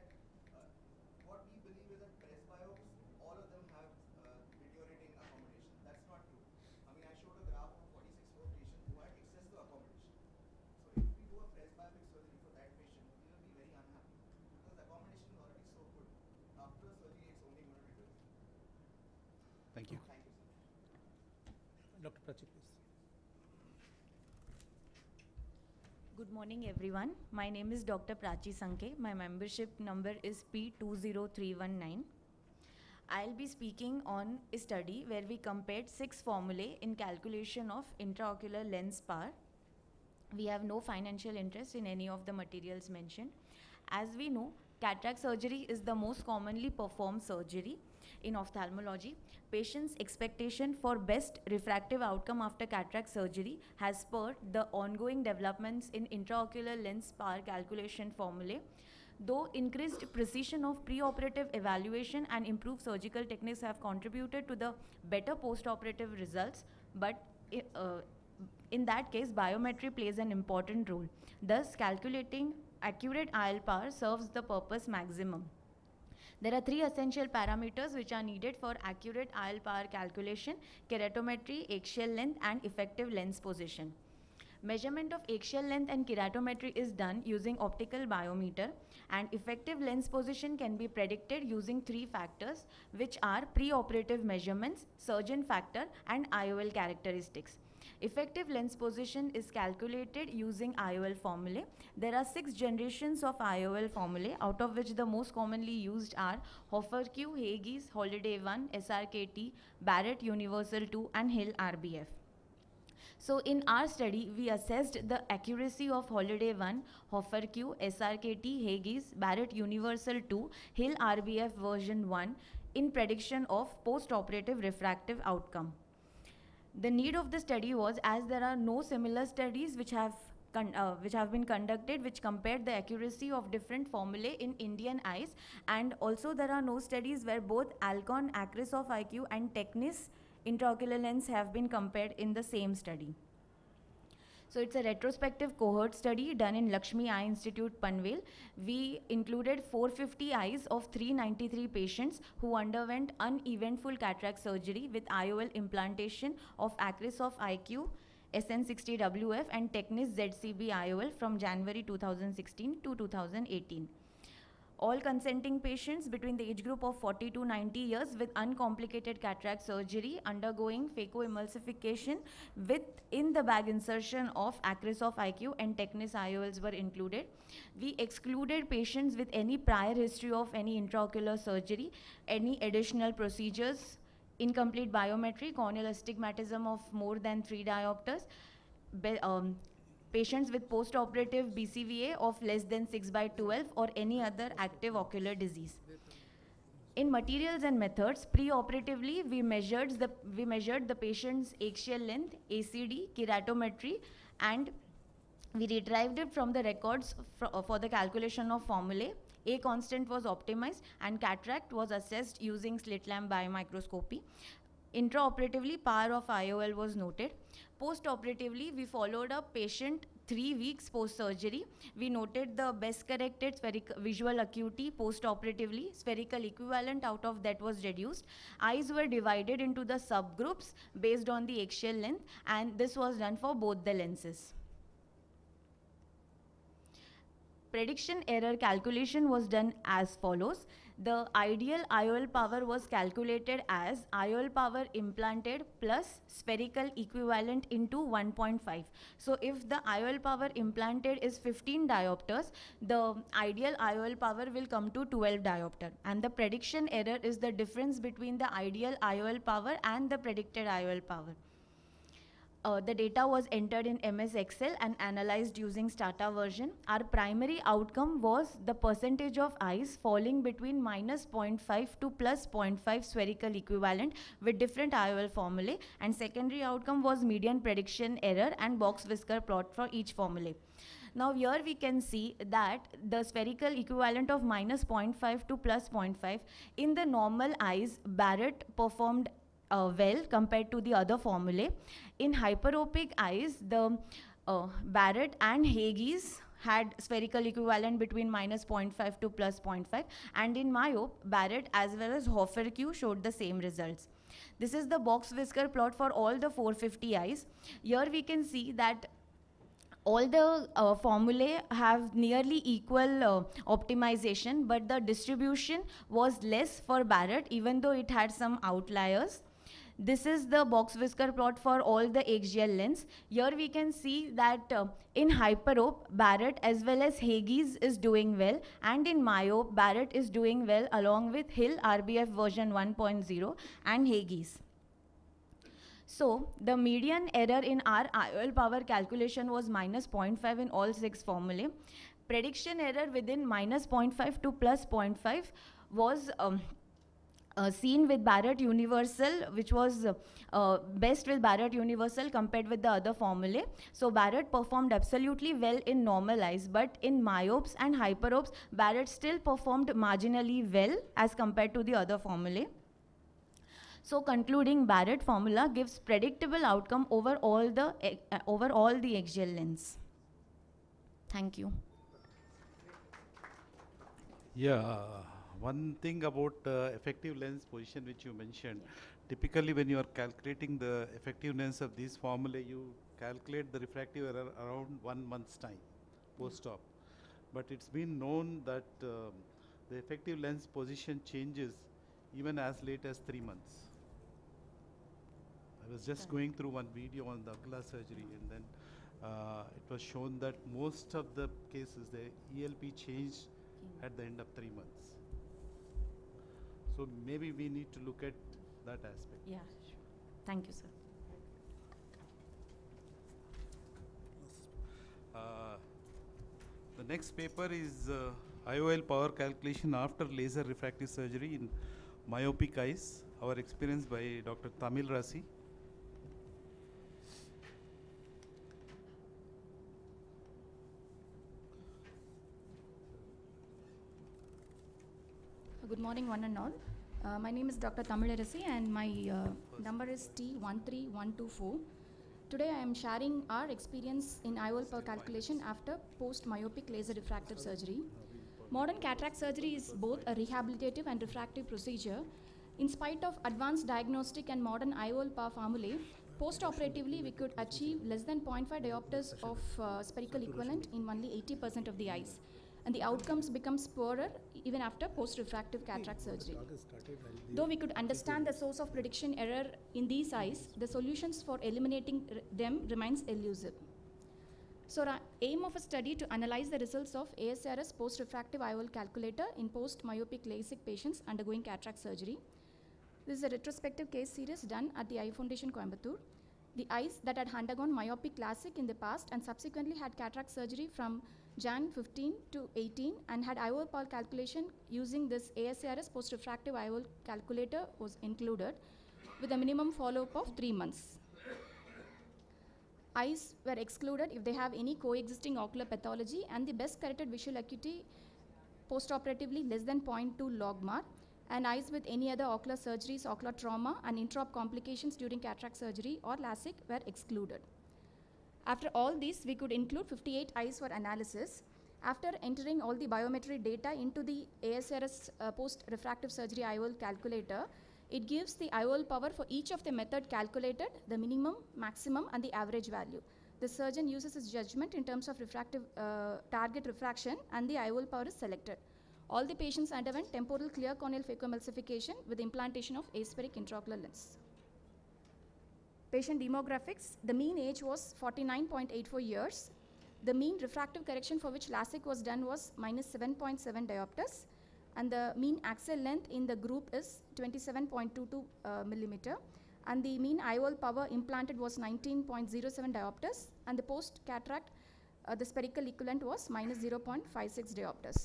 Thank you. Doctor Prachi, please. Good morning, everyone. My name is Doctor Prachi Sankhe. My membership number is P two zero three one nine. I'll be speaking on a study where we compared six formulae in calculation of intraocular lens power. We have no financial interest in any of the materials mentioned. As we know, cataract surgery is the most commonly performed surgery in ophthalmology. Patients' expectation for best refractive outcome after cataract surgery has spurred the ongoing developments in intraocular lens power calculation formulae. Though increased precision of preoperative evaluation and improved surgical techniques have contributed to the better postoperative results, but uh, in that case, biometry plays an important role. Thus, calculating accurate I L power serves the purpose maximum. There are three essential parameters which are needed for accurate I L power calculation: keratometry, axial length, and effective lens position. Measurement of axial length and keratometry is done using optical biometer, and effective lens position can be predicted using three factors, which are preoperative measurements, surgeon factor, and I O L characteristics. Effective lens position is calculated using I O L formulae. There are six generations of I O L formulae, out of which the most commonly used are Hoffer-Q, Haigis, Holiday one, S R K T, Barrett Universal two, and Hill R B F. So in our study, we assessed the accuracy of Holiday one, Hoffer-Q, S R K T, Haigis, Barrett Universal two, Hill R B F version one in prediction of post-operative refractive outcome. The need of the study was, as there are no similar studies which have Con uh, which have been conducted which compared the accuracy of different formulae in Indian eyes, and also there are no studies where both Alcon, Acris of I Q, and Technis intraocular lens have been compared in the same study. So it's a retrospective cohort study done in Lakshmi Eye Institute, Panvel. We included four hundred fifty eyes of three hundred ninety-three patients who underwent uneventful cataract surgery with I O L implantation of Acris of I Q, S N sixty W F, and Technis Z C B I O L from January two thousand sixteen to two thousand eighteen. All consenting patients between the age group of forty to ninety years with uncomplicated cataract surgery undergoing phacoemulsification with in the bag insertion of Acris of I Q and Technis I O Ls were included. We excluded patients with any prior history of any intraocular surgery, any additional procedures, incomplete biometry, corneal astigmatism of more than three diopters, be, um, patients with post-operative B C V A of less than six by twelve, or any other active ocular disease. In materials and methods, pre-operatively we measured the we measured the patient's axial length, A C D, keratometry, and we retrieved it from the records fr uh, for the calculation of formulae. A constant was optimized and cataract was assessed using slit lamp biomicroscopy. Intraoperatively, power of I O L was noted. Post-operatively, we followed up patient three weeks post-surgery. We noted the best corrected visual acuity post-operatively. Spherical equivalent out of that was reduced. Eyes were divided into the subgroups based on the axial length, and this was done for both the lenses. Prediction error calculation was done as follows. The ideal I O L power was calculated as I O L power implanted plus spherical equivalent into one point five. So if the I O L power implanted is fifteen diopters, the ideal I O L power will come to twelve diopter. And the prediction error is the difference between the ideal I O L power and the predicted I O L power. Uh, the data was entered in M S Excel and analyzed using Stata version. Our primary outcome was the percentage of eyes falling between minus zero point five to plus zero point five spherical equivalent with different I O L formulae, and secondary outcome was median prediction error and box whisker plot for each formulae. Now here we can see that the spherical equivalent of minus zero point five to plus zero point five in the normal eyes, Barrett performed Uh, well compared to the other formulae. In hyperopic eyes, the uh, Barrett and Haigis had spherical equivalent between minus zero point five to plus zero point five, and in myope, Barrett as well as Hoffer-Q showed the same results. This is the box whisker plot for all the four hundred fifty eyes. Here we can see that all the uh, formulae have nearly equal uh, optimization, but the distribution was less for Barrett, even though it had some outliers. This is the box whisker plot for all the axial lens. Here we can see that uh, in hyperope, Barrett as well as Hagees is doing well, and in myope, Barrett is doing well along with Hill R B F version one point zero and Hagees. So the median error in our I O L power calculation was minus zero point five in all six formulae. Prediction error within minus zero point five to plus zero point five was um, Uh, seen with Barrett Universal, which was uh, uh, best with Barrett Universal compared with the other formulae. So Barrett performed absolutely well in normal eyes, but in myopes and hyperopes, Barrett still performed marginally well as compared to the other formulae. So concluding, Barrett formula gives predictable outcome over all the uh, over all the axial lens. Thank you. Yeah. One thing about uh, effective lens position which you mentioned, typically when you are calculating the effectiveness of these formulae, you calculate the refractive error around one month's time post-op. But it's been known that uh, the effective lens position changes even as late as three months. I was just going through one video on the ocular surgery, and then uh, it was shown that most of the cases the E L P changed at the end of three months. So maybe we need to look at that aspect. Yeah, sure. Thank you, sir. Uh, the next paper is uh, I O L power calculation after laser refractive surgery in myopic eyes. Our experience by Doctor Tamil Rasi. Good morning, one and all. Uh, my name is Doctor Tamilarazi, and my uh, number is T one three one two four. Today I am sharing our experience in I O L power calculation after post-myopic laser refractive surgery. Modern cataract surgery is both a rehabilitative and refractive procedure. In spite of advanced diagnostic and modern I O L power formulae, post-operatively we could achieve less than zero point five diopters of uh, spherical equivalent in only eighty percent of the eyes. And the outcomes becomes poorer even after post-refractive cataract surgery. Though we could understand the source of prediction error in these eyes, the solutions for eliminating them remains elusive. So the aim of a study to analyze the results of A S R S post-refractive I O L calculator in post-myopic LASIK patients undergoing cataract surgery. This is a retrospective case series done at the Eye Foundation, Coimbatore. The eyes that had undergone myopic LASIK in the past and subsequently had cataract surgery from January fifteen to eighteen and had I O L power calculation using this A S R S post-refractive I O L calculator was included with a minimum follow-up of three months. Eyes were excluded if they have any coexisting ocular pathology and the best corrected visual acuity post-operatively less than zero point two logmar, and eyes with any other ocular surgeries, ocular trauma and intraop complications during cataract surgery or LASIK were excluded. After all these, we could include fifty-eight eyes for analysis. After entering all the biometry data into the A S R S uh, post-refractive surgery I O L calculator, it gives the I O L power for each of the method calculated, the minimum, maximum and the average value. The surgeon uses his judgment in terms of refractive uh, target refraction and the I O L power is selected. All the patients underwent temporal clear corneal phacoemulsification with implantation of aspheric intraocular lens. Patient demographics, the mean age was forty-nine point eight four years. The mean refractive correction for which LASIK was done was minus seven point seven diopters, and the mean axial length in the group is twenty-seven point two two uh, millimeter, and the mean I O L power implanted was nineteen point zero seven diopters, and the post-cataract, uh, the spherical equivalent was minus zero point five six diopters.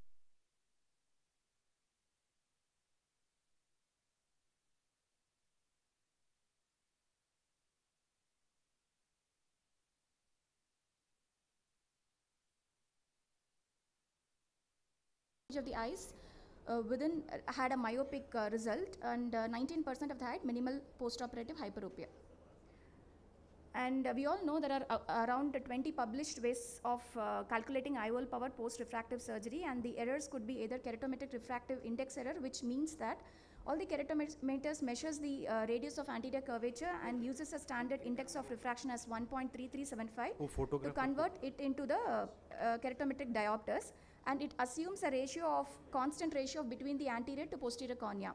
Of the eyes uh, within uh, had a myopic uh, result, and nineteen percent uh, of the had minimal post-operative hyperopia. And uh, we all know there are uh, around twenty published ways of uh, calculating I O L power post-refractive surgery, and the errors could be either keratometric refractive index error, which means that all the keratometers measures the uh, radius of anterior curvature and uses a standard index of refraction as one point three three seven five oh, to convert it into the uh, uh, keratometric diopters, and it assumes a ratio of constant ratio of between the anterior to posterior cornea.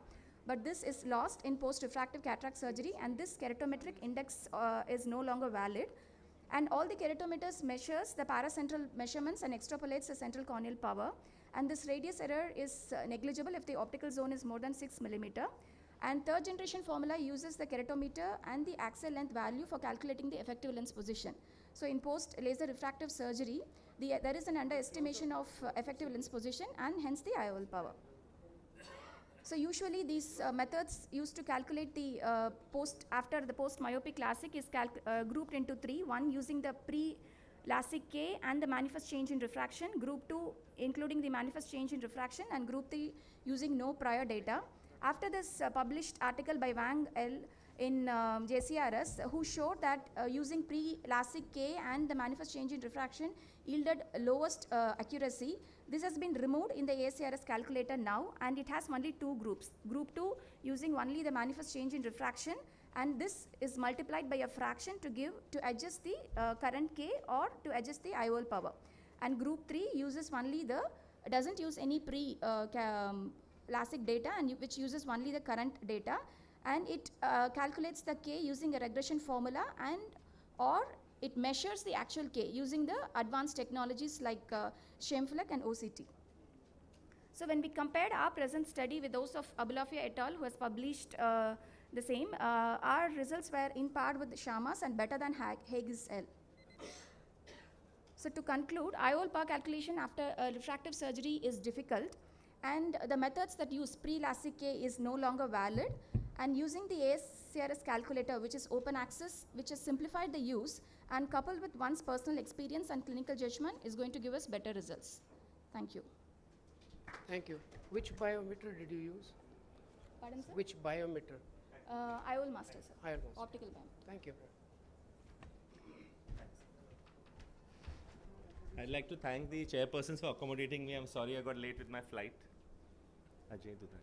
but this is lost in post-refractive cataract surgery, and this keratometric index uh, is no longer valid. And all the keratometers measures the paracentral measurements and extrapolates the central corneal power. And this radius error is uh, negligible if the optical zone is more than six millimeter. And third generation formula uses the keratometer and the axial length value for calculating the effective lens position. So in post laser refractive surgery, the, uh, there is an underestimation of uh, effective lens position and hence the I O L power. So usually these uh, methods used to calculate the uh, post after the post myopic LASIK is uh, grouped into three. One using the pre LASIK K and the manifest change in refraction. Group two including the manifest change in refraction, and group three using no prior data. After this uh, published article by Wang L in um, J C R S, who showed that uh, using pre LASIK K and the manifest change in refraction yielded lowest uh, accuracy. This has been removed in the A C R S calculator now, and it has only two groups. Group two using only the manifest change in refraction, and this is multiplied by a fraction to give to adjust the uh, current K or to adjust the I O L power. And group three uses only the, doesn't use any pre uh, um, LASIK data, and which uses only the current data, and it uh, calculates the K using a regression formula, and or it measures the actual K using the advanced technologies like uh, Scheimpflug and O C T. So when we compared our present study with those of Abulafia et al., who has published uh, the same, uh, our results were in par with Sharma's and better than ha Haig's L. So to conclude, I O L power calculation after uh, refractive surgery is difficult, and the methods that use pre-LASIK K is no longer valid, and using the A C R S calculator, which is open access, which has simplified the use, and coupled with one's personal experience and clinical judgment, is going to give us better results. Thank you. Thank you. Which biometer did you use? Pardon, sir? Which biometer? Uh, I O L master, sir. I O L master. Optical biometer. Thank you. I'd like to thank the chairpersons for accommodating me. I'm sorry I got late with my flight. Ajay Dudan.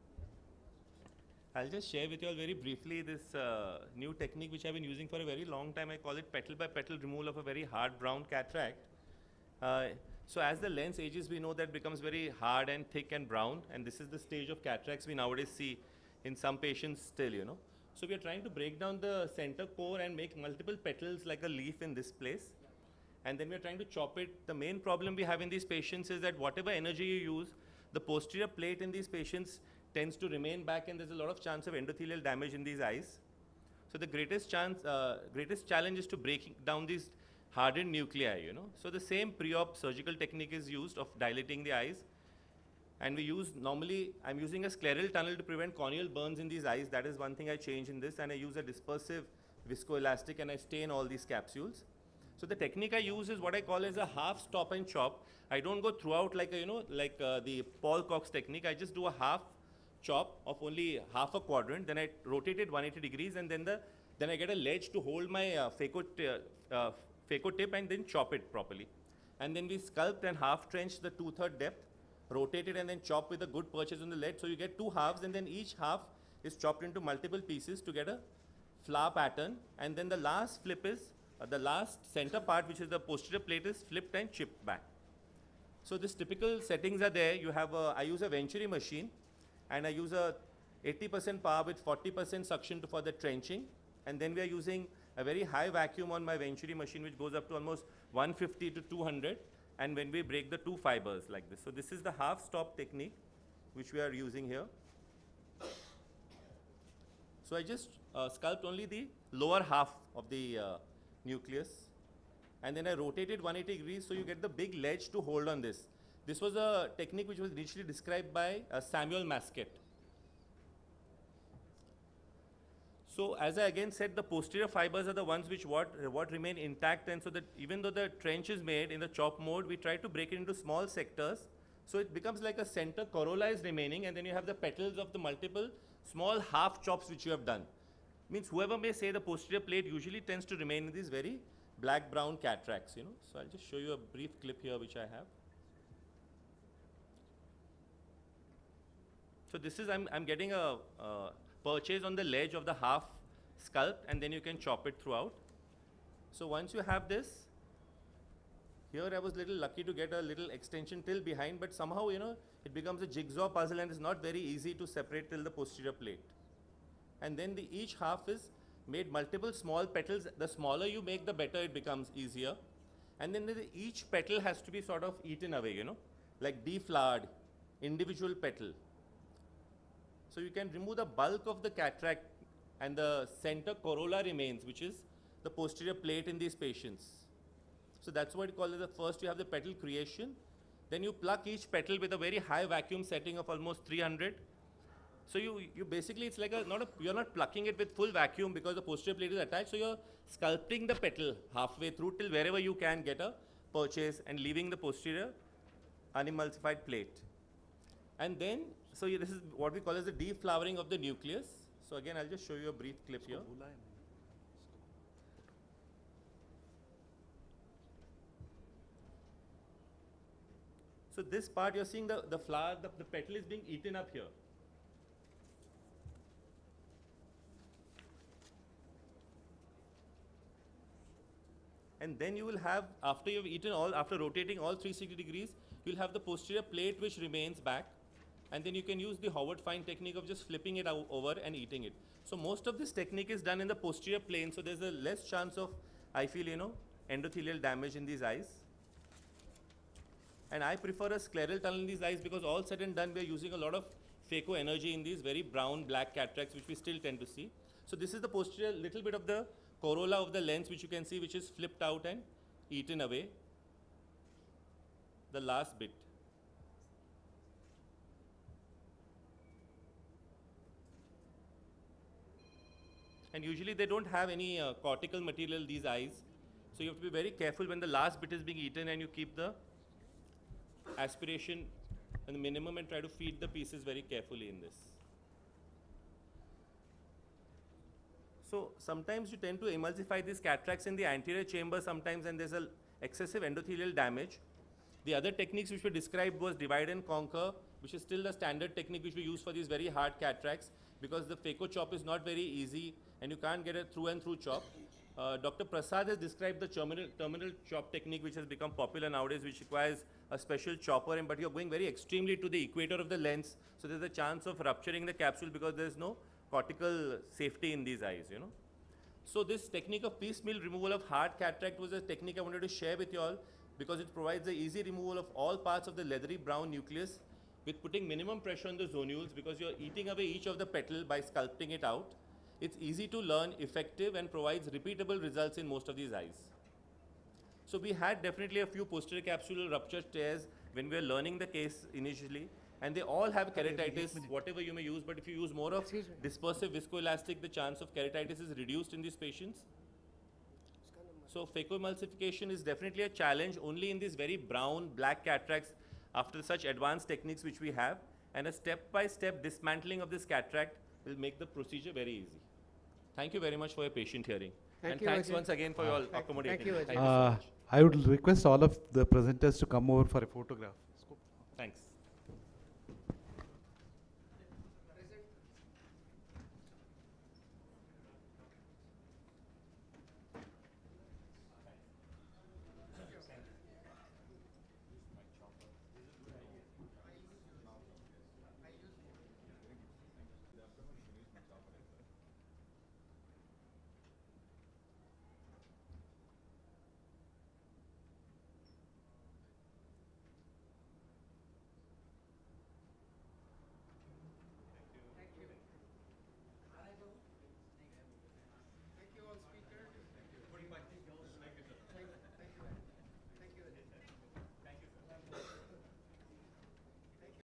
I'll just share with you all very briefly this uh, new technique which I've been using for a very long time. I call it petal by petal removal of a very hard brown cataract. Uh, so as the lens ages, we know that it becomes very hard and thick and brown, and this is the stage of cataracts we nowadays see in some patients still, you know. So we are trying to break down the center core and make multiple petals like a leaf in this place. And then we are trying to chop it. The main problem we have in these patients is that whatever energy you use, the posterior plate in these patients tends to remain back, and there's a lot of chance of endothelial damage in these eyes. So the greatest chance, uh, greatest challenge is to break down these hardened nuclei, you know. So the same pre-op surgical technique is used of dilating the eyes. And we use, normally, I'm using a scleral tunnel to prevent corneal burns in these eyes. That is one thing I change in this. And I use a dispersive viscoelastic, and I stain all these capsules. So the technique I use is what I call as a half stop and chop. I don't go throughout like, a, you know, like uh, the Paul Cox technique. I just do a half chop of only half a quadrant, then I rotate it one hundred eighty degrees, and then the then I get a ledge to hold my uh, phaco, uh, uh, phaco tip, and then chop it properly. And then we sculpt and half trench the two-third depth, rotate it, and then chop with a good purchase on the ledge. So you get two halves, and then each half is chopped into multiple pieces to get a flower pattern. And then the last flip is, uh, the last center part, which is the posterior plate, is flipped and chipped back. So this typical settings are there. You have a, I use a Venturi machine, and I use a eighty percent power with forty percent suction to, for the trenching. And then we are using a very high vacuum on my Venturi machine, which goes up to almost one fifty to two hundred. And when we break the two fibers like this. So this is the half stop technique, which we are using here. So I just uh, sculpt only the lower half of the uh, nucleus. And then I rotate it one hundred eighty degrees, so you get the big ledge to hold on this. This was a technique which was initially described by uh, Samuel Masket. So as I again said, the posterior fibers are the ones which what, uh, what remain intact, and so that even though the trench is made in the chop mode, we try to break it into small sectors. So it becomes like a center corolla is remaining, and then you have the petals of the multiple small half chops which you have done. Means whoever may say the posterior plate usually tends to remain in these very black-brown cataracts, you know. So I'll just show you a brief clip here which I have. So this is, I'm, I'm getting a uh, purchase on the ledge of the half sculpt, and then you can chop it throughout. So once you have this, Here I was little lucky to get a little extension till behind, but somehow, you know, it becomes a jigsaw puzzle and it's not very easy to separate till the posterior plate. And then the each half is made multiple small petals. The smaller you make, the better it becomes easier. And then the, each petal has to be sort of eaten away, you know, like deflowered, individual petal. So you can remove the bulk of the cataract and the center corolla remains, which is the posterior plate in these patients. So that's what you call it. The first you have the petal creation. Then you pluck each petal with a very high vacuum setting of almost three hundred. So you, you basically, it's like a, not a, you're not plucking it with full vacuum because the posterior plate is attached. So you're sculpting the petal halfway through till wherever you can get a purchase and leaving the posterior unemulsified plate. And then, so you, this is what we call as the deflowering of the nucleus. So again, I'll just show you a brief clip here. So this part, you're seeing the, the flower, the, the petal is being eaten up here. And then you will have, after you've eaten all, after rotating all three hundred sixty degrees, you'll have the posterior plate which remains back. And then you can use the Howard Fine technique of just flipping it over and eating it. So most of this technique is done in the posterior plane. So there's a less chance of, I feel, you know, endothelial damage in these eyes. And I prefer a scleral tunnel in these eyes because all said and done, we are using a lot of phaco energy in these very brown black cataracts, which we still tend to see. So this is the posterior, little bit of the corolla of the lens, which you can see, which is flipped out and eaten away. The last bit. And usually they don't have any uh, cortical material, these eyes. So you have to be very careful when the last bit is being eaten and you keep the aspiration and the minimum and try to feed the pieces very carefully in this. So sometimes you tend to emulsify these cataracts in the anterior chamber sometimes, and there's a excessive endothelial damage. The other techniques which were described was divide and conquer, which is still the standard technique which we use for these very hard cataracts because the phaco chop is not very easy and you can't get a through and through chop. Uh, Doctor Prasad has described the terminal, terminal chop technique, which has become popular nowadays, which requires a special chopper, and but you're going very extremely to the equator of the lens, so there's a chance of rupturing the capsule because there's no cortical safety in these eyes, you know. So this technique of piecemeal removal of hard cataract was a technique I wanted to share with you all because it provides the easy removal of all parts of the leathery brown nucleus with putting minimum pressure on the zonules because you're eating away each of the petal by sculpting it out. It's easy to learn, effective, and provides repeatable results in most of these eyes. So we had definitely a few posterior capsular rupture tears when we were learning the case initially, and they all have keratitis, whatever you may use, but if you use more of dispersive viscoelastic, the chance of keratitis is reduced in these patients. So phacoemulsification is definitely a challenge only in these very brown, black cataracts after such advanced techniques which we have, and a step-by-step dismantling of this cataract will make the procedure very easy. Thank you very much for your patient hearing. Thank and you, thanks Ajay. once again for Uh, your Thank- accommodating. thank you, Ajay. Thank you so Uh, much. I would request all of the presenters to come over for a photograph. Thanks.